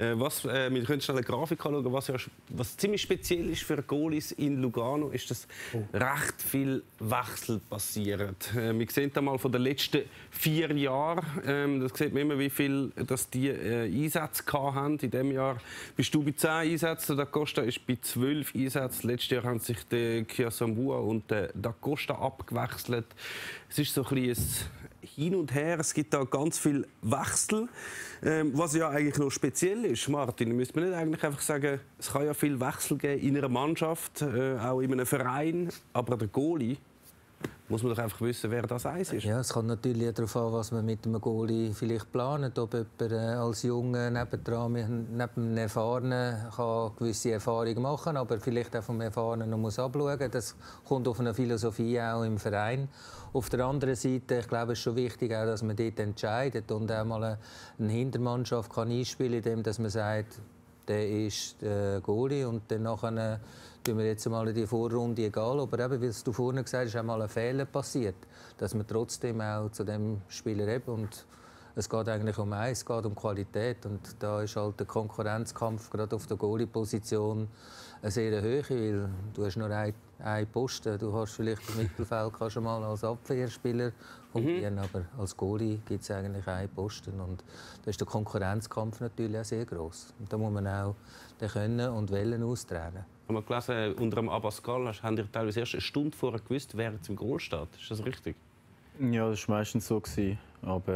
Wir können schnell eine Grafik anschauen. Was ziemlich speziell ist für Goalies in Lugano, ist, dass recht viel Wechsel passiert. Wir sehen da mal von den letzten 4 Jahren, das sieht man immer, wie viel dass die Einsätze hatten. In diesem Jahr bist du bei 10 Einsätzen, Da Costa ist bei 12 Einsätzen. Letztes Jahr haben sich der Kiasambua und der Da Costa abgewechselt. Es ist so ein bisschen hin und her, es gibt da ganz viel Wechsel. Was ja eigentlich noch speziell ist, Martin, müsste man nicht eigentlich einfach sagen, es kann ja viel Wechsel geben in einer Mannschaft, auch in einem Verein, aber der Goalie, muss man doch einfach wissen, wer das eins ist. Ja, es kommt natürlich darauf an, was man mit dem Goalie vielleicht plant. Ob jemand als Junge neben einem Erfahrenen kann gewisse Erfahrung machen kann, aber vielleicht auch vom Erfahrenen noch abschauen muss. Das kommt auf eine Philosophie auch im Verein. Auf der anderen Seite, ich glaube, es ist schon wichtig, auch, dass man dort entscheidet und auch mal eine Hintermannschaft kann einspielen kann, indem man sagt, der ist der Goalie, und dann nachher tun wir jetzt mal in die Vorrunde, egal, aber eben, wie du vorhin gesagt hast, ist auch mal ein Fehler passiert, dass man trotzdem auch zu dem Spieler eben, und es geht eigentlich um eins, es geht um Qualität, und da ist halt der Konkurrenzkampf gerade auf der Goalie-Position eine sehr hohe, weil du hast nur einen Posten, du hast vielleicht im Mittelfeld kannst du mal als Abwehrspieler fungieren, aber als Goalie gibt es eigentlich einen Posten, und da ist der Konkurrenzkampf natürlich auch sehr gross. Und da muss man auch den können und wollen austragen. Ich habe gelesen, unter dem Abascal haben die teilweise erst eine Stunde vorher gewusst, wer jetzt im Goal steht. Ist das richtig? Ja, das war meistens so. Aber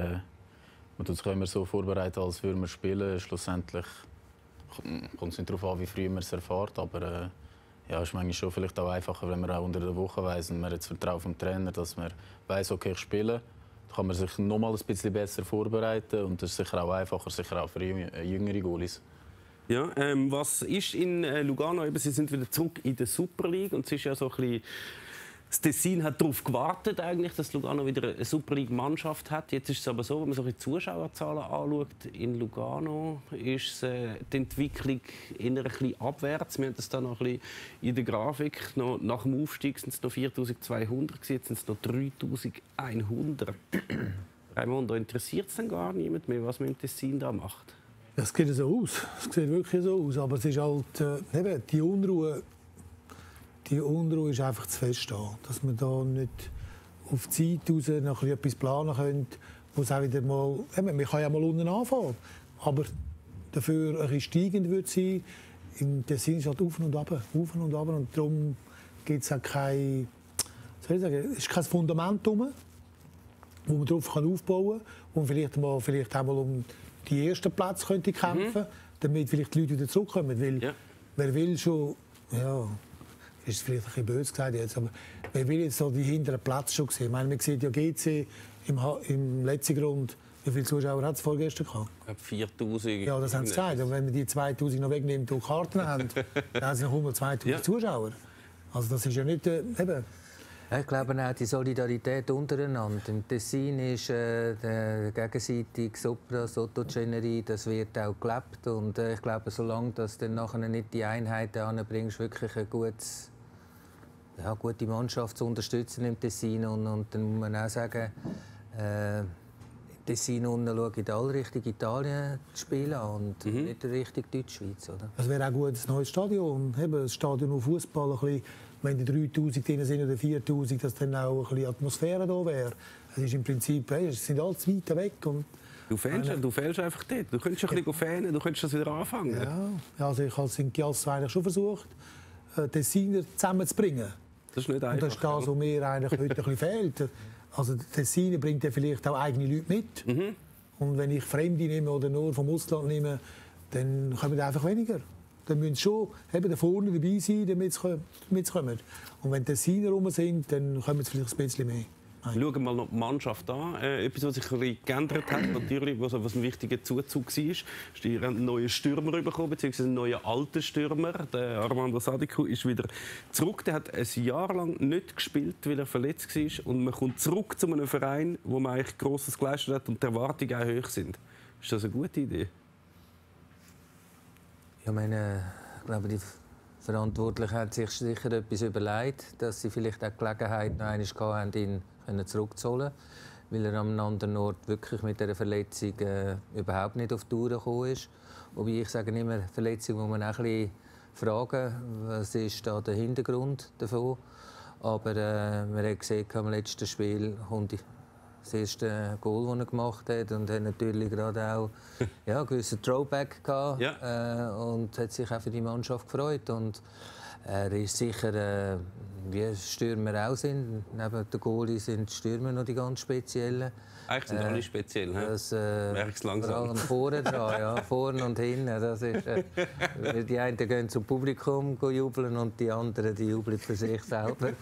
man tut sich immer so vorbereiten, als würden wir spielen. Schlussendlich kommt es nicht darauf an, wie früh man es erfährt. Aber ja, es ist manchmal schon vielleicht auch einfacher, wenn man auch unter der Woche weiss und man jetzt vertraut vom Trainer, dass man weiss, okay, ich spiele. Dann kann man sich noch mal ein bisschen besser vorbereiten. Und das ist sicher auch einfacher, sicher auch für jüngere Goalies. Ja, was ist in Lugano? Eben, sie sind wieder zurück in der Super League, und es ist ja so ein bisschen, das Tessin hat darauf gewartet, eigentlich, dass Lugano wieder eine Super League-Mannschaft hat. Jetzt ist es aber so, wenn man so die Zuschauerzahlen anschaut, in Lugano ist die Entwicklung eher ein bisschen abwärts. Wir haben das da noch ein bisschen in der Grafik. Nach dem Aufstieg sind es noch 4'200, jetzt sind es noch 3'100. Raimondo, interessiert es denn gar niemand mehr, was man im Tessin da macht? Das sieht so aus. Es sieht wirklich so aus. Aber es ist halt, eben, die Unruhe ist einfach zu fest da. Dass man da nicht auf die Zeit raus noch etwas planen könnte, wo es auch wieder mal, man kann ja mal unten anfangen, aber dafür ein bisschen steigend wird sein, im Tessin ist halt auf und ab. Und darum gibt es auch kein, soll ich sagen, es ist kein Fundament rum, wo man darauf aufbauen kann und vielleicht auch mal um die ersten Plätze könnte kämpfen, damit vielleicht die Leute wieder zurückkommen. Weil wer will schon, ja, ist vielleicht ein bisschen böse gesagt jetzt, aber wer will jetzt so die hinteren Plätze schon sehen? Ich meine, man sieht ja GC im letzten Grund, wie viele Zuschauer hat es vorgestern gehabt? Ich glaube 4'000. Ja, das haben sie gesagt. Und wenn man die 2'000 noch wegnimmt und Karten haben, dann haben sie noch 100.000 Zuschauer. Also das ist ja nicht eben. Ich glaube auch die Solidarität untereinander. Im Tessin ist der gegenseitige Sopra, Sottocenerie, das wird auch gelebt. Und ich glaube, solange du dann nachher nicht die Einheit anbringst, wirklich eine gute Mannschaft zu unterstützen im Tessin. Und dann muss man auch sagen, Tessin unten schauen alle Richtung Italien zu spielen und nicht Richtung Deutschschweiz. Es wäre auch gut, ein neues Stadion. Eben, ein Stadion auf Fußball, wenn die 3'000 drin sind oder 4'000, dass dann auch ein bisschen Atmosphäre da wäre. Es ist im Prinzip, es sind alle zu weit weg. Und du fällst einfach dort. Du könntest ein bisschen fanen, du könntest das wieder anfangen. Ja, also ich habe es in Chiasso eigentlich schon versucht, Tessiner zusammenzubringen. Das ist nicht einfach. Und das ist das, was mir eigentlich heute ein bisschen fehlt. Also der Tessiner bringt ja vielleicht auch eigene Leute mit. Und wenn ich Fremde nehme oder nur vom Ausland nehme, dann kommen einfach weniger. Dann müssen sie schon da vorne dabei sein, damit sie kommen. Und wenn die Tessiner rum sind, dann kommen sie vielleicht ein bisschen mehr. Schauen wir mal noch die Mannschaft an. Etwas, was sich ein bisschen geändert hat, natürlich, was ein wichtiger Zuzug war, ist, ihr einen neuen Stürmer bekommen, beziehungsweise einen neuen alten Stürmer. Der Armando Sadiku ist wieder zurück. Der hat ein Jahr lang nicht gespielt, weil er verletzt war. Und man kommt zurück zu einem Verein, wo man eigentlich Grosses geleistet hat und die Erwartungen auch hoch sind. Ist das eine gute Idee? Ich glaube, die Verantwortlichen haben sich sicher etwas überlegt, dass sie vielleicht auch die Gelegenheit noch einmal hatten, ihn zurückzuholen, weil er am anderen Ort wirklich mit dieser Verletzung überhaupt nicht auf die Tour gekommen ist. Wobei ich sage immer, Verletzung muss man auch ein bisschen fragen, was ist da der Hintergrund davon. Aber man hat gesehen, am letzten Spiel kommt das erste Goal, das er gemacht hat, und hat natürlich gerade auch einen gewissen Throwback gehabt, und hat sich auch für die Mannschaft gefreut. Und er ist sicher, wie Stürmer auch sind, neben den Goalie sind die Stürmer noch die ganz speziellen. Eigentlich sind alle speziell, das merkst langsam. Vor allem vorne dran, vorne und hinten. Das ist, die einen gehen zum Publikum jubeln und die anderen die jubeln für sich selber.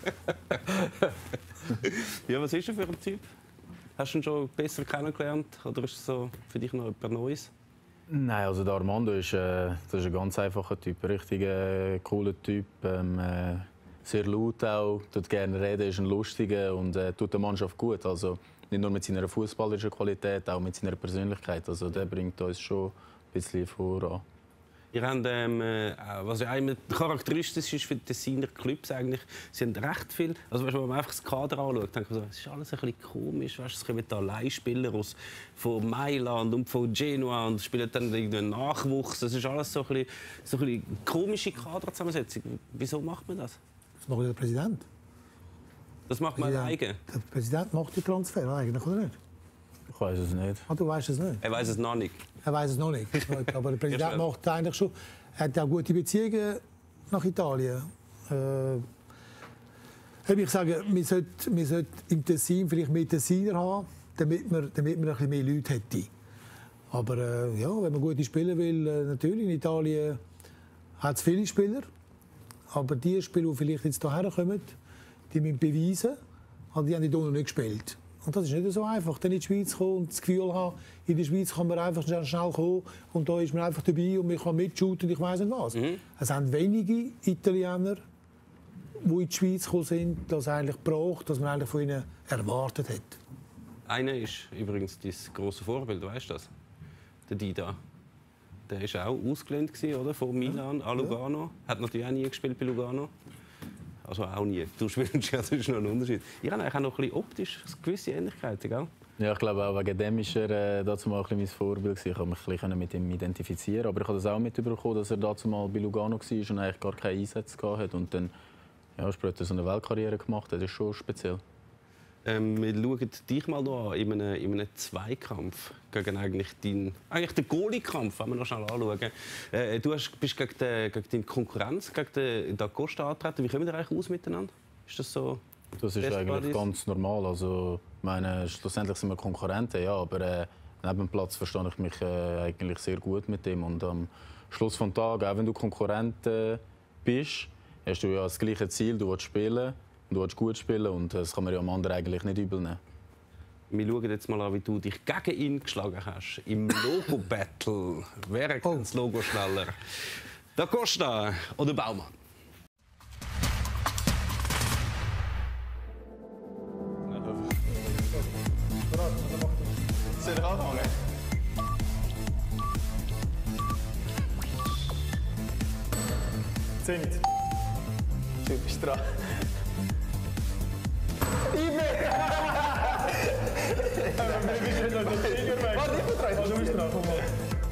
Ja, was ist er für ein Typ? Hast du ihn schon besser kennengelernt oder ist es so für dich noch etwas Neues? Nein, also der Armando ist, das ist ein ganz einfacher Typ, ein richtig cooler Typ. Sehr laut auch, tut gerne reden, ist ein lustiger und tut der Mannschaft gut. Also nicht nur mit seiner fußballerischen Qualität, auch mit seiner Persönlichkeit. Also der bringt uns schon ein bisschen voran. Ihr habt, was ja immer charakteristisch ist für die Tessiner Clubs eigentlich, sie haben recht viel, also wenn man einfach das Kader anschaut, denkt man so, es ist alles ein bisschen komisch, weißt, es kommen da Leihspieler von Mailand und von Genua und spielen dann einen Nachwuchs, das ist alles so ein bisschen komische Kaderzusammensetzung. Wieso macht man das? Das macht der Präsident. Das macht man alleine? Der Präsident macht die Transfer eigentlich, oder nicht? Ich weiß es nicht. Ah, du weißt es nicht? Er weiß es noch nicht. Er weiß es noch nicht. Aber der Präsident macht eigentlich schon. Er hat auch gute Beziehungen nach Italien. Ich sage, wir sollten im Tessin vielleicht mehr Tessiner haben, damit man ein bisschen mehr Leute hätte. Aber wenn man gute Spieler will, natürlich in Italien hat es viele Spieler. Aber die Spieler, die vielleicht jetzt hierher kommen, die müssen beweisen, die haben die noch nicht gespielt. Und das ist nicht so einfach, dann in die Schweiz kommen und das Gefühl haben, in der Schweiz kann man einfach schnell kommen und da ist man einfach dabei und man kann mitshooten und ich weiss nicht was. Es sind wenige Italiener, die in die Schweiz gekommen sind, das eigentlich braucht, dass man eigentlich von ihnen erwartet hat. Einer ist übrigens dein grosses Vorbild, weißt du das? Der Dida. Der war auch ausgelehnt, oder? Von Milan an Lugano. Hat natürlich auch nie gespielt bei Lugano. Also auch nie. Du spielst ja, das ist noch ein Unterschied. Ihr habt eigentlich auch noch ein bisschen optisch gewisse Ähnlichkeiten, gell? Ja, ich glaube auch wegen dem war er dazu mal mein Vorbild. Ich konnte mich ein mit ihm identifizieren. Aber ich habe das auch mitbekommen, dass er dazu mal bei Lugano war und eigentlich gar keine Einsätze hatte. Und dann später so eine Weltkarriere gemacht hat. Das ist schon speziell. Wir schauen dich mal noch an, in einem Zweikampf gegen eigentlich den Goalie-Kampf, wenn wir noch schnell anschauen. Du bist gegen deine Konkurrenz, gegen den Da Costa angetreten. Wie kommen wir eigentlich aus miteinander? Ist das so? Das ist eigentlich ganz normal. Also, meine, schlussendlich sind wir Konkurrenten, ja, aber neben dem Platz verstehe ich mich eigentlich sehr gut mit dem. Und am Schluss des Tages, auch wenn du Konkurrent bist, hast du ja das gleiche Ziel, du willst spielen, du willst gut spielen und das kann man ja am anderen eigentlich nicht übel nehmen. Wir schauen jetzt mal an, wie du dich gegen ihn geschlagen hast. Im Logo-Battle. Wer erkennt das Logo schneller? Da Costa oder Baumann? Soll ich anfangen? Sind. Du bist dran. Warte, ich bin dran. Du bist dran, komm mal.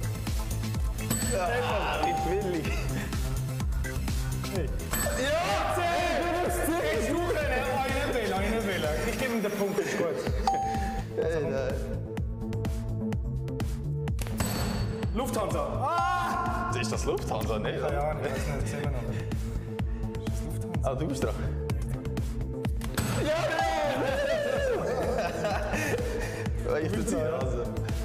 Ich will nicht. Hey. Ja! 10! Jetzt du einen Wähler. Ich gebe ihm den Punkt, ist gut. Lufthansa. Ah! Ist das Lufthansa? Nein. Keine Ahnung, ich weiß nicht, sehen wir noch. Ist das Lufthansa? Ah, du bist dran. Ja! Ich bin dran. Also.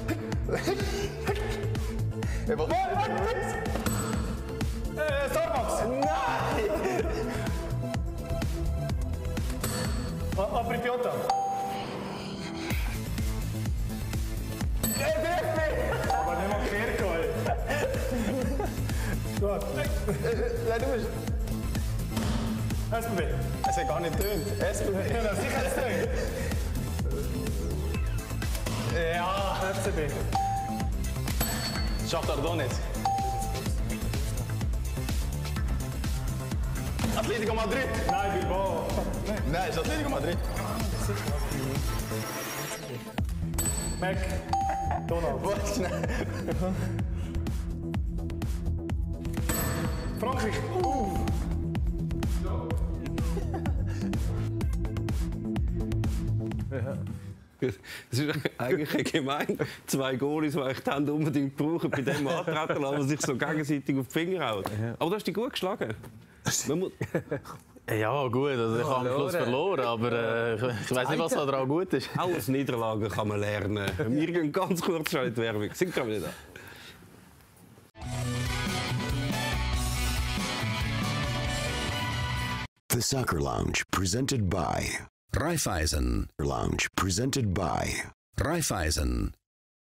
Starbucks. Nein! Apripiota. Aber nicht mal Kirko, ey. Gut. Nein, du bist... SBB. Es hat gar nicht getönt. SBB. Ja, sicher ist es. Ja, FCB. Shakhtar Donetsk. Atletico Madrid. Nein, Bilbao. Nein, ist Atletico Madrid. Mac. Donald. Was? Schnell. Frankreich. Das ist eigentlich gemein. Zwei Goalies, die ich die Hände unbedingt brauchen, bei dem antreten, aber sich so gegenseitig auf die Finger hauen. Aber du hast dich gut geschlagen. Ja, gut, also ich habe am Schluss verloren, aber ich weiß nicht, was daran gut ist. Auch aus Niederlagen kann man lernen. Wir gehen ganz kurz schnell in die Werbung. Sind wir wieder da? The Soccer Lounge, presented by Raiffeisen. Lounge, presented by Raiffeisen.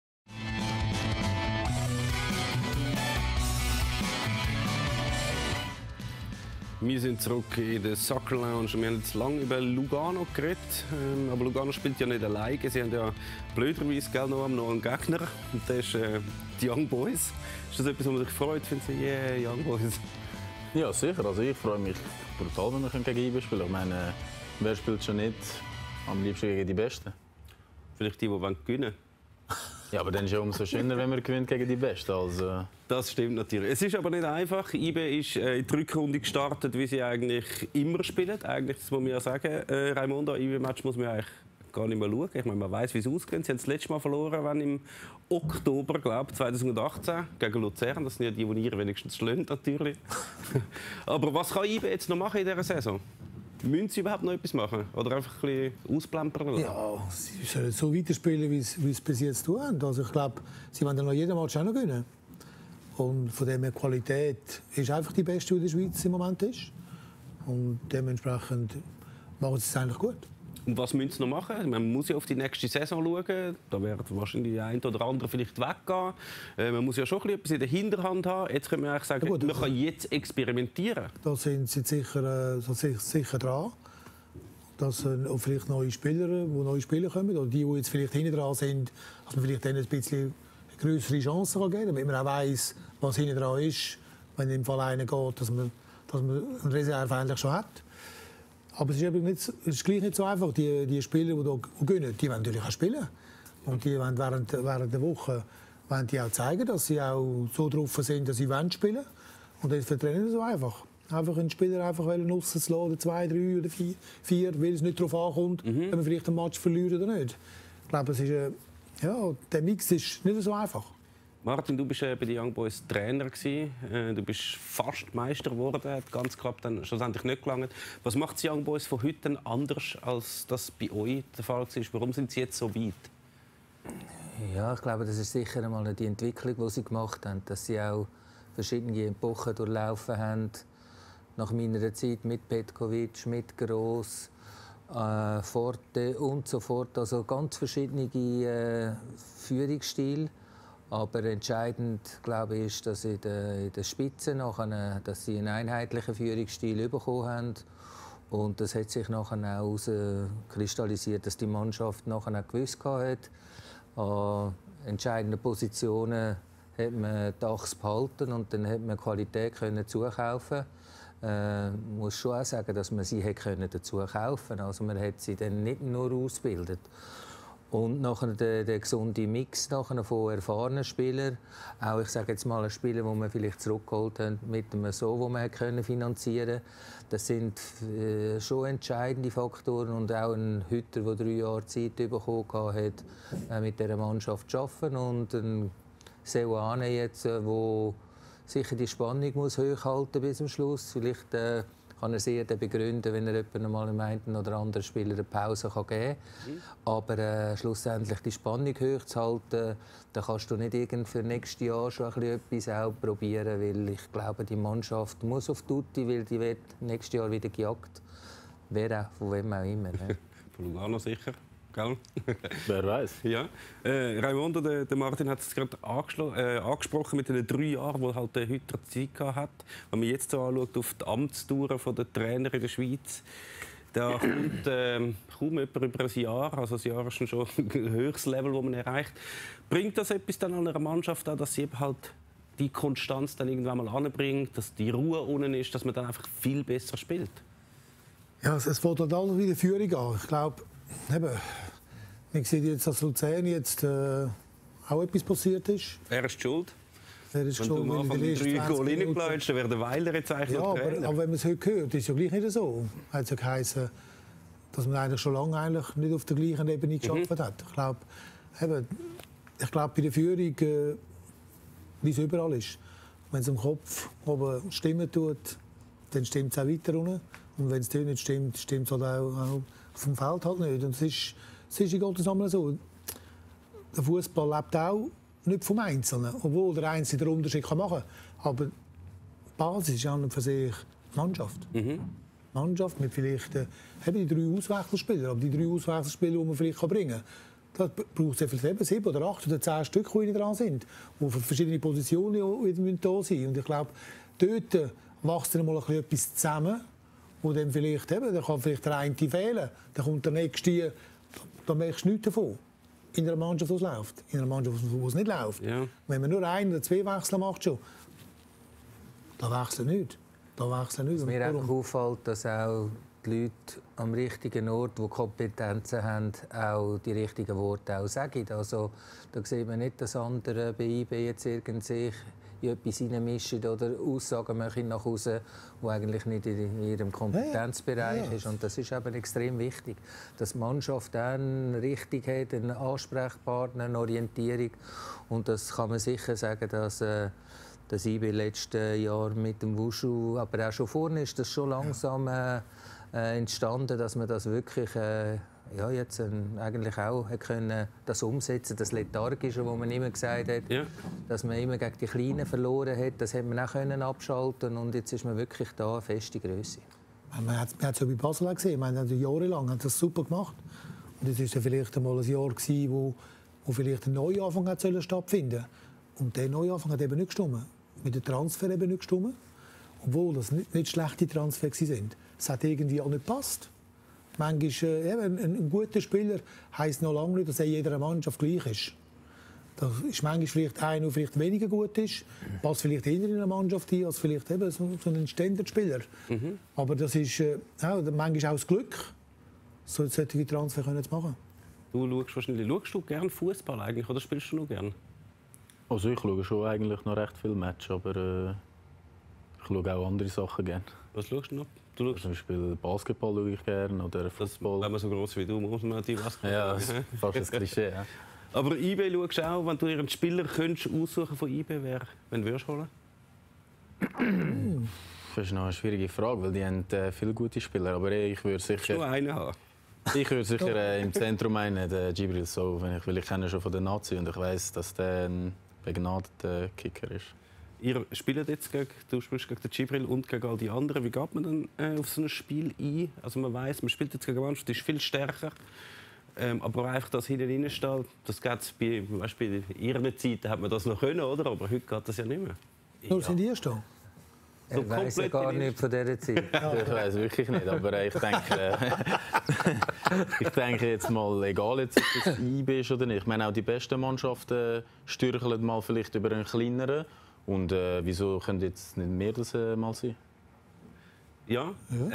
Wir sind zurück in der Soccer Lounge. Wir haben jetzt lange über Lugano geredet. Aber Lugano spielt ja nicht alleine. Sie haben ja blöderweise noch einen Gegner. Und das ist die Young Boys. Ist das etwas, wo man sich freut? Finden Sie, yeah, Young Boys? Ja, sicher. Also ich freue mich brutal, wenn wir gegen IB spielen. Ich meine, wer spielt schon nicht am liebsten gegen die Besten? Vielleicht die gewinnen wollen. Ja, aber dann ist es ja umso schöner, wenn wir gewinnen gegen die Besten. Also Das stimmt natürlich. Es ist aber nicht einfach. IB ist in die Rückrunde gestartet, wie sie eigentlich immer spielen. Eigentlich, das muss man ja sagen, Raimundo, IB-Match muss man eigentlich gar nicht mehr schauen. Ich meine, man weiß, wie es ausgeht. Sie haben das letzte Mal verloren, wenn im Oktober, glaube 2018, gegen Luzern. Das sind ja die ihr wenigstens schlönt, natürlich. Aber was kann IB jetzt noch machen in dieser Saison? Müssen sie überhaupt noch etwas machen? Oder einfach ein bisschen ausplempern? Ja, sie sollen so weiterspielen, wie sie es bis jetzt tun. Also ich glaube, sie wollen noch jeden Match auch noch gewinnen. Und von dem her Qualität ist einfach die beste, die in der Schweiz im Moment ist. Und dementsprechend machen sie es eigentlich gut. Und was müssen sie noch machen? Man muss ja auf die nächste Saison schauen. Da wird wahrscheinlich der eine oder andere vielleicht weggehen. Man muss ja schon etwas in der Hinterhand haben. Jetzt können wir eigentlich sagen, ja, gut, man kann jetzt experimentieren. Da sind sie sicher dran. Dass vielleicht neue Spieler, die neue Spieler kommen, oder die jetzt vielleicht hinten dran sind, dass man vielleicht denen ein bisschen eine größere Chance geben kann, damit man auch weiss, was hinten dran ist, wenn im Fall einer geht, dass man eine Reserve eigentlich schon hat. Aber es ist gleich nicht so einfach. Die Spieler, die hier gewinnen, die wollen natürlich auch spielen. Und die wollen während der Woche wollen die auch zeigen, dass sie auch so drauf sind, dass sie spielen wollen. Und das ist für den Trainer so einfach. einfach einen Spieler einfach aussen zu lassen, 2, 3 oder 4, weil es nicht darauf ankommt, wenn man vielleicht einen Match verliert oder nicht. Ich glaube, es ist, der Mix ist nicht so einfach. Martin, du bist bei den Young Boys Trainer gewesen. Du bist fast Meister geworden, hat ganz knapp dann schlussendlich nicht gelangt. Was macht die Young Boys von heute denn anders, als das bei euch der Fall war? Warum sind sie jetzt so weit? Ja, ich glaube, das ist sicher einmal die Entwicklung, die sie gemacht haben, dass sie auch verschiedene Epochen durchlaufen haben. Nach meiner Zeit mit Petkovic, mit Gross, Forte und so fort. Also ganz verschiedene Führungsstile. Aber entscheidend, glaube ich, ist, dass in der Spitze nachher, dass sie einen einheitlichen Führungsstil bekommen haben. Und das hat sich nachher auch herauskristallisiert, dass die Mannschaft nachher auch gewusst hat. An entscheidenden Positionen hat man die Achse behalten und dann hat man Qualität zukaufen. Ich muss schon auch sagen, dass man sie dazu kaufen konnte. Also man hat sie dann nicht nur ausgebildet. Und nachher der gesunde Mix nachher von erfahrenen Spielern, auch ich sage jetzt mal einen Spieler, den wir vielleicht zurückgeholt haben, mit einem so, wo man finanzieren konnte. Das sind schon entscheidende Faktoren und auch ein Hütter, der 3 Jahre Zeit bekommen hat, mit dieser Mannschaft zu arbeiten und ein Seoane jetzt, wo sicher die Spannung muss hochhalten bis zum Schluss. Vielleicht kann er sehr begründen, wenn er mal einem einen oder anderen Spieler eine Pause geben kann. Aber schlussendlich die Spannung hochzuhalten, da kannst du nicht für nächstes Jahr schon etwas auch probieren, weil ich glaube, die Mannschaft muss auf Tutti, weil die wird nächstes Jahr wieder gejagt. Wer auch, von wem auch immer. Ne? Von Lugano sicher. Gell? Wer weiß. Ja. Raimundo, der Martin hat es gerade angesprochen mit den 3 Jahren, wo halt der Hütter Zeit hat. Wenn man jetzt so anschaut auf die Amtstour der Trainer in der Schweiz, da kommt kaum jemand über ein Jahr. Also ein Jahr ist schon ein höchstes Level, das man erreicht. Bringt das etwas dann an einer Mannschaft an, dass sie eben halt die Konstanz dann irgendwann mal anbringt, dass die Ruhe unten ist, dass man dann einfach viel besser spielt? Ja, es fängt halt alles wieder Führung an. Ich glaube, man sieht jetzt, dass Luzern jetzt auch etwas passiert ist. Wer ist schuld? Wer ist wenn schuld, du am Anfang die 3 Goal reingeplatscht, dann wäre der Weiler jetzt eigentlich ja, Trainer. aber wenn man es heute hört, ist es ja gleich nicht so. Es hat ja geheißen, dass man eigentlich schon lange eigentlich nicht auf der gleichen Ebene gearbeitet hat. Ich glaube, bei der Führung, wie es überall ist, wenn es im Kopf oben stimmen tut, dann stimmt es auch weiter unten. Und wenn es dort nicht stimmt, stimmt es halt auch vom Feld halt nicht. Und es ist in Gottes Namen so. Der Fußball lebt auch nicht vom Einzelnen, obwohl der Einzelne den Unterschied machen kann. Aber die Basis ist an und für sich die Mannschaft. Mannschaft mit vielleicht die 3 Auswechselspieler. Aber die 3 Auswechselspieler, die man vielleicht bringen kann, da braucht es vielleicht 7 oder 8 oder 10 Stück, die dran sind, die für verschiedene Positionen da sind. Und ich glaube, dort wächst dann mal etwas zusammen. Und dann vielleicht, dann kann vielleicht der eine fehlen, dann kommt der nächste, da merkst du nichts davon. In einer Mannschaft, wo es läuft. In einer Mannschaft, wo es nicht läuft. Ja. Wenn man nur 1 oder 2 Wechsel macht, schon, da wechselt nichts. Was mir einfach auffällt, dass auch die Leute am richtigen Ort, die Kompetenzen haben, auch die richtigen Worte auch sagen. Also, da sieht man nicht, dass andere bei IB jetzt irgendwie in etwas reinmischen oder Aussagen machen nach außen, die eigentlich nicht in ihrem Kompetenzbereich ist. Und das ist eben extrem wichtig, dass die Mannschaft eine Richtung hat, einen Ansprechpartner, eine Orientierung. Und das kann man sicher sagen, dass das IB in den letzten Jahren mit dem Wushu, aber auch schon vorne ist das schon langsam entstanden, dass man das wirklich jetzt eigentlich auch können das umsetzen, das Lethargische, wo man immer gesagt hat, dass man immer gegen die Kleinen verloren hat, das hat man auch können abschalten und jetzt ist man wirklich da eine feste Größe. Man hat es ja bei Basel auch gesehen, man hat jahrelang das super gemacht und es ist ja vielleicht einmal ein Jahr gewesen, wo vielleicht ein Neuanfang hat stattfinden und der Neuanfang hat eben nicht gestimmt, mit dem Transfer eben nicht gestimmt, obwohl das nicht schlechte Transfers sind. Es hat irgendwie auch nicht gepasst. Manchmal, ein guter Spieler heisst noch lange nicht, dass er in jeder Mannschaft gleich ist. Das ist manchmal vielleicht einer, der vielleicht weniger gut ist, passt vielleicht eher in eine Mannschaft ein, als vielleicht eben so ein Standardspieler. Aber das ist manchmal auch das Glück, solche Transfer zu machen. Schaust du gerne Fußball eigentlich oder spielst du noch gerne? Also ich schaue schon eigentlich noch recht viele Matches, aber Ich schaue auch andere Sachen gerne. Was schaust du noch? Du schaust Zum Beispiel Basketball schaue ich gerne oder Fußball. Wenn man so groß wie du muss man die Basketball. Ja, das ist fast ein Klischee. Ja. Aber eBay schaust du auch, wenn du einen Spieler könntest aussuchen von eBay, wen würdest du holen? Das ist noch eine schwierige Frage, weil die haben viele gute Spieler. Aber ich würde sicher, Nur einen haben. im Zentrum einen, den Djibril Sow, weil ich kenne ihn schon von der Nazi und ich weiß, dass der ein begnadeter Kicker ist. Ihr spielt jetzt du spielst gegen den Djibril und gegen all die anderen. Wie geht man dann auf so ein Spiel ein? Also man weiss, man spielt jetzt gegen eine Mannschaft, die ist viel stärker. Aber einfach das hinten reinstehen, das geht bei ihren Zeiten hat man das noch können, oder? Aber heute geht das ja nicht mehr. Nur sind die da. Ich weiss ja gar nicht von dieser Zeit. Ich weiß wirklich nicht, aber ich denke jetzt mal, egal jetzt, ob es IB ist oder nicht. Ich meine, auch die besten Mannschaften stürcheln mal vielleicht über einen kleineren. Und wieso können jetzt nicht mehr das mal sein? Ja?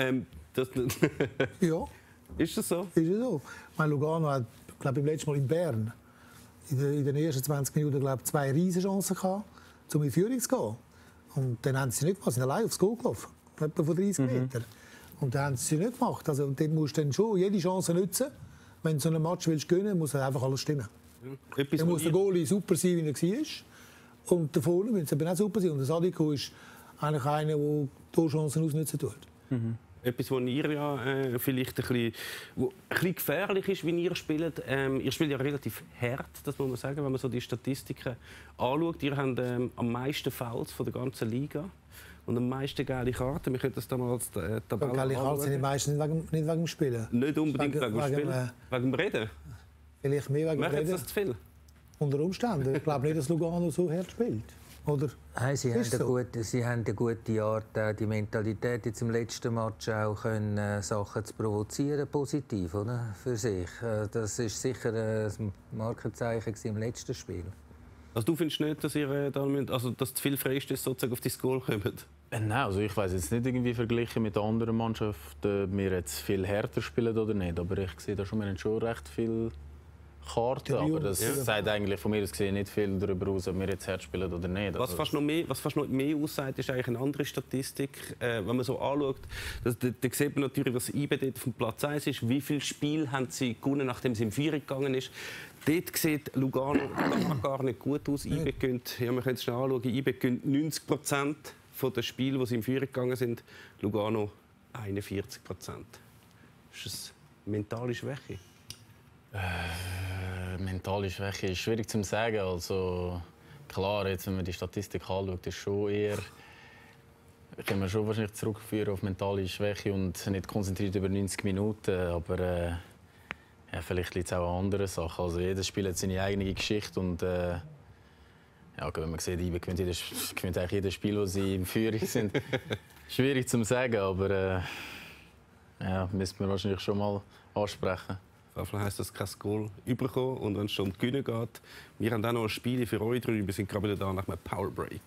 Ja. Ist das so? Ist es so. Mein Lugano hat, glaube ich, letzten Mal in Bern in den ersten 20 Minuten, glaube ich, 2 Riesenchancen gehabt, um in Führung zu gehen. Und dann haben sie nicht gemacht, sie sind allein aufs Goal gelaufen, etwa von 30 Metern. Und dann haben sie nicht gemacht. Also dort musst du dann schon jede Chance nutzen. Wenn du so einen Match willst gewinnen, muss einfach alles stimmen. Ja. Dann muss der Goalie super sein, wie er war. Und da vorne müssen sie eben auch super sein. Und der Sadiko ist eigentlich einer, der Torchancen ausnutzen tut. Etwas, was ihr ja vielleicht ein bisschen gefährlich ist, wie ihr spielt. Ihr spielt ja relativ hart, das muss man sagen, wenn man so die Statistiken anschaut. Ihr habt am meisten Fouls von der ganzen Liga und am meisten gelbe Karten. Wir können das da mal als Tabelle Gelbe Karten sind die meisten nicht wegen dem Spielen. Nicht unbedingt wegen dem Spielen, wegen dem Reden. Vielleicht mehr wegen dem Merkt Reden. das zu viel? Unter Umständen. Ich glaube nicht, dass Lugano so hart spielt. Oder? Nein, sie haben Ist so? eine gute Art, auch die Mentalität jetzt im letzten Match auch können, Sachen zu provozieren, positiv, oder? Für sich. Das ist sicher ein Markenzeichen im letzten Spiel. Also du findest nicht, dass ihr dass zu viel Freistöße sozusagen auf die Goal kommen? Nein, also ich weiß jetzt nicht irgendwie verglichen mit anderen Mannschaften, wir jetzt viel härter spielen oder nicht, aber ich sehe da schon, wir haben schon recht viel Karten, aber das sagt eigentlich von mir aus gesehen nicht viel darüber aus, ob wir jetzt hart spielen oder nicht. Was fast noch mehr aussagt, ist eigentlich eine andere Statistik. Wenn man so anschaut, da sieht man natürlich, dass IB dort auf dem Platz 1 ist. Wie viele Spiele haben sie gewonnen, nachdem sie in Führung gegangen ist? Dort sieht Lugano gar nicht gut aus. IB gönnt, ja, man kann es schnell anschauen, IB gönnt 90% der Spiele, die sie in Führung gegangen sind. Lugano 41%. Ist das mentale Schwäche? Mentale Schwäche ist schwierig zu sagen. Also, klar, jetzt, wenn man die Statistik anschaut, ist schon eher, können wir schon wahrscheinlich zurückführen auf mentale Schwäche und nicht konzentriert über 90 Minuten. Aber ja, vielleicht liegt es auch an anderen Sachen. Also, jedes Spiel hat seine eigene Geschichte und ja, wenn man sieht, IB gewinnt eigentlich jedes Spiel, wo sie in Führung sind. Schwierig zu sagen, aber ja, müssen wir wahrscheinlich schon mal ansprechen. Vielleicht heisst das kein Goal überkommen und wenn es schon um die Gewinnen geht. Wir haben auch noch ein Spiel für euch drei. Wir sind gerade wieder da nach einem Powerbreak.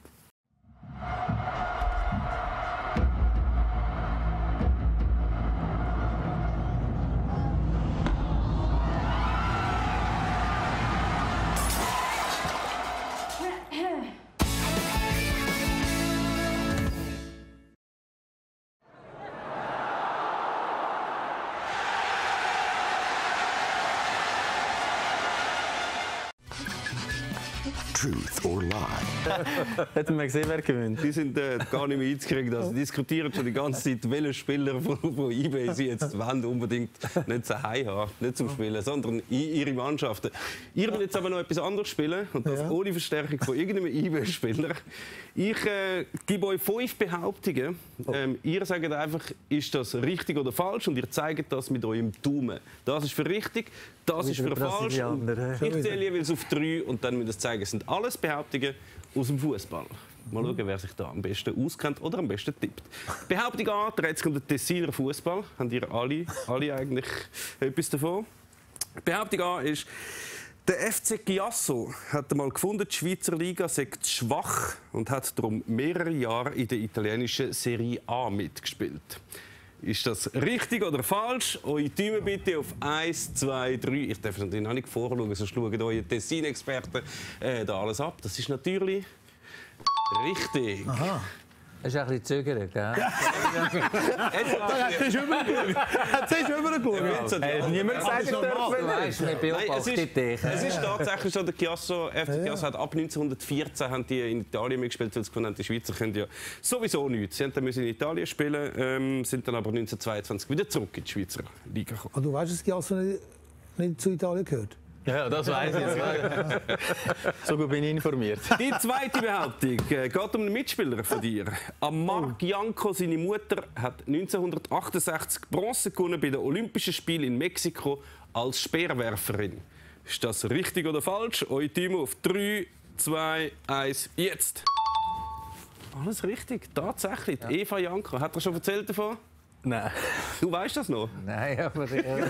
Truth or lie? Hätten wir gesehen, wer gewinnt? Die sind gar nicht mehr einzukriegen. Also, diskutieren schon die ganze Zeit, welche Spieler von IB sie jetzt wollen, unbedingt nicht zu Hause haben, nicht zum Spielen, sondern in ihre Mannschaften. Ihr wollt jetzt aber noch etwas anderes spielen, und das ohne Verstärkung von irgendeinem IB-Spieler. Ich gebe euch 5 Behauptungen. Ihr sagt einfach, ist das richtig oder falsch, und ihr zeigt das mit eurem Daumen. Das ist für richtig, das ist für falsch. Ich zähle jeweils auf 3 und dann müsst ihr zeigen. Es sind alles Behauptungen aus dem Fußball. Mal schauen, wer sich da am besten auskennt oder am besten tippt. Behauptung A, dreht sich um den Tessiner Fußball. Haben ihr alle eigentlich etwas davon? Behauptung A ist, der FC Chiasso hat einmal gefunden, die Schweizer Liga sei zu schwach und hat darum mehrere Jahre in der italienischen Serie A mitgespielt. Ist das richtig oder falsch? Eure Daumen bitte auf 1, 2, 3. Ich darf es natürlich noch nicht vorschauen, sonst schauen eure Tessin-Experten da alles ab. Das ist natürlich richtig. Aha. Das ist ein bisschen zögernd, gell? Jetzt ist übergeschaut. Niemand gesagt, ich Du weißt, wir beobachten dich. Es ist tatsächlich so, der Chiasso, FC Chiasso hat ab 1914 haben die in Italien mitgespielt, weil sie gefunden haben, die Schweizer können ja sowieso nichts. Sie mussten dann in Italien spielen, sind dann aber 1922 wieder zurück in die Schweizer Liga gekommen. Aber du weißt, dass Chiasso nicht zu Italien gehört? Ja, das weiß ich. So gut bin ich informiert. Die zweite Behauptung geht um einen Mitspieler von dir. Marc Janko, seine Mutter, hat 1968 Bronze gewonnen bei den Olympischen Spielen in Mexiko als Speerwerferin. Ist das richtig oder falsch? Eure Team auf 3, 2, 1, jetzt! Alles richtig, tatsächlich. Ja. Eva Janko, hat er schon erzählt davon? Nein. Du weißt das noch? Nein, aber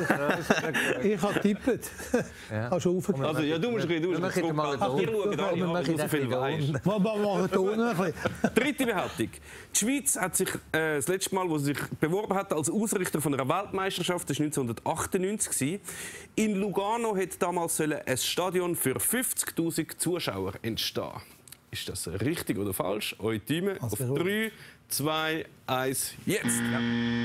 Ich habe getippt. Ja. Hast du aufgehört? Also, ja, du musst wir machen mal einen Wir schauen alle wir an, machen weil du so viel weißt. Wir machen Ton ein bisschen. Dritte Behauptung. Die Schweiz hat sich das letzte Mal, wo sie sich beworben hat als Ausrichter von einer Weltmeisterschaft, das war 1998. In Lugano hätte damals ein Stadion für 50'000 Zuschauer entstehen. Ist das richtig oder falsch? Eure Team auf 3, 2, 1, jetzt! Ja.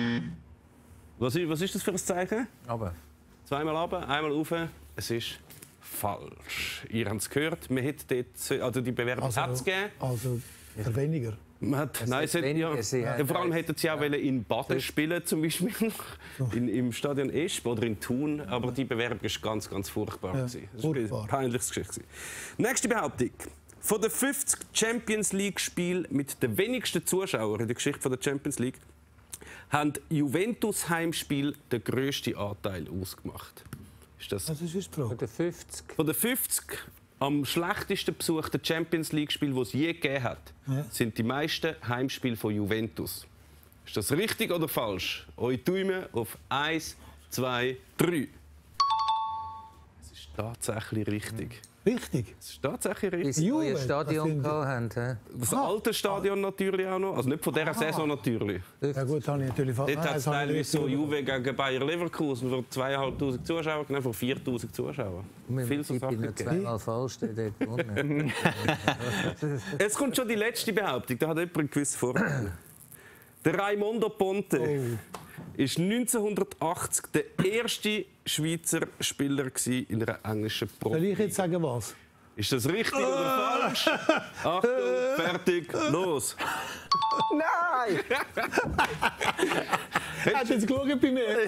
Was ist das für ein Zeichen? Aber. Zweimal runter, einmal rauf. Es ist falsch. Ihr habt es gehört. Man hat dort, also die Bewerbung hat es gegeben. Also weniger. Man hat, nein, es hat, ja, vor allem hätten sie auch in Baden spielen, zum Beispiel im Stadion Esp oder in Thun, aber die Bewerbung war ganz, ganz furchtbar. Ja, Das war eine peinliche Geschichte. Nächste Behauptung. Von den 50 Champions League-Spielen mit den wenigsten Zuschauern in der Geschichte der Champions League haben Juventus-Heimspiele den grössten Anteil ausgemacht. Ist das Was ist die Frage? Von den 50. von den 50 am schlechtesten besuchten Champions League-Spiel, die es je gegeben hat, sind die meisten Heimspiele von Juventus. Ist das richtig oder falsch? Eure Daumen auf 1, 2, 3. Es ist tatsächlich richtig. Richtig. Es ist tatsächlich richtig. Bis wir Juve, ein Stadion das hatten. Das alte Stadion natürlich auch noch. Also nicht von dieser Saison natürlich. Ja gut, habe ich natürlich Dort hat es teilweise so Juve gegen Bayer Leverkusen für 2'500 Zuschauer, genau für 4'000 Zuschauer. Viel so Sachen Ich bin gegeben. zweimal falsch dort gewonnen. Jetzt kommt schon die letzte Behauptung. Da hat jemand einen gewissen Vorteil. Der Raimondo Ponte ist 1980 der erste Schweizer Spieler in einer englischen Soll ich Profi. jetzt sagen, was? Ist das richtig oder falsch? Achtung, fertig, los! Nein! Hast du jetzt geschaut bei mir?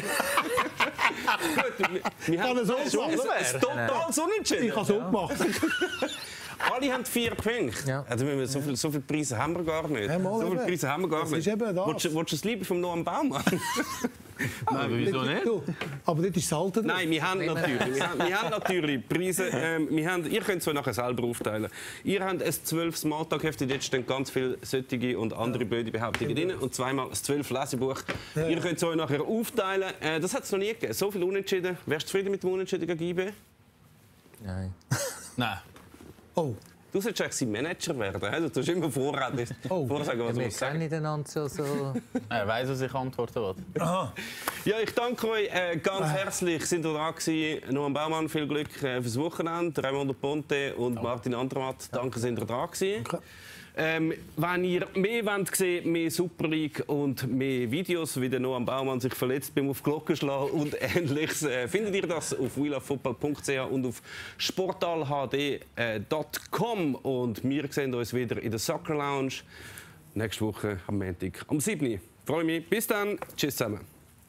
Wir haben so es gemacht. total so unentschieden. Ich habe so gemacht. Alle haben 4 Punkte. Ja. Also, so viele Preise haben wir gar nicht. Ja, mal So viele eben. Preise haben wir gar Das nicht. ist eben das. Willst du das Liebe vom Noam Baumann? Nein, wieso nicht? Du, aber dort ist das Alte drin. Nein, wir haben natürlich Preise. Ihr könnt es euch nachher selber aufteilen. Ihr habt ein 12 Smalltalk-Heft, dort stehen ganz viele solche und andere blöde Behauptungen drin. Und zweimal ein 12 Lesebuch. Ihr könnt es euch nachher aufteilen. Das hat es noch nie gegeben. So viel Unentschieden. Wärst du zufrieden mit dem Unentschieden gegen IB? Nein. Nein. Du Oh, solltest eigentlich sein Manager werden. Du sollst immer vorsagen, was Ja, du wir musst sagen. kennen einander so. Er weiss, was ich antworten will. Ja, ich danke euch ganz herzlich. Sind ihr da gewesen? Noam Baumann, viel Glück fürs Wochenende. Raimondo Ponte und Martin Andermatt, danke, sind ihr da gewesen. Wenn ihr mehr wollt sehen, mehr Super League und mehr Videos, wie der Noam Baumann sich verletzt beim auf Glocken schlagen und Ähnliches, findet ihr das auf welovefootball.ch und auf sportalhd.com. Und wir sehen uns wieder in der Soccer Lounge nächste Woche am Montag am 7. Ich freue mich. Bis dann. Tschüss zusammen.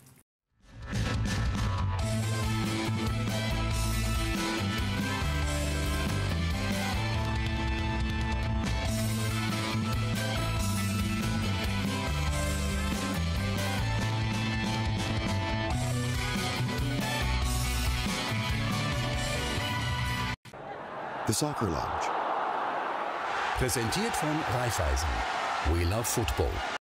The Soccer Lounge. Präsentiert von Raiffeisen. We love football.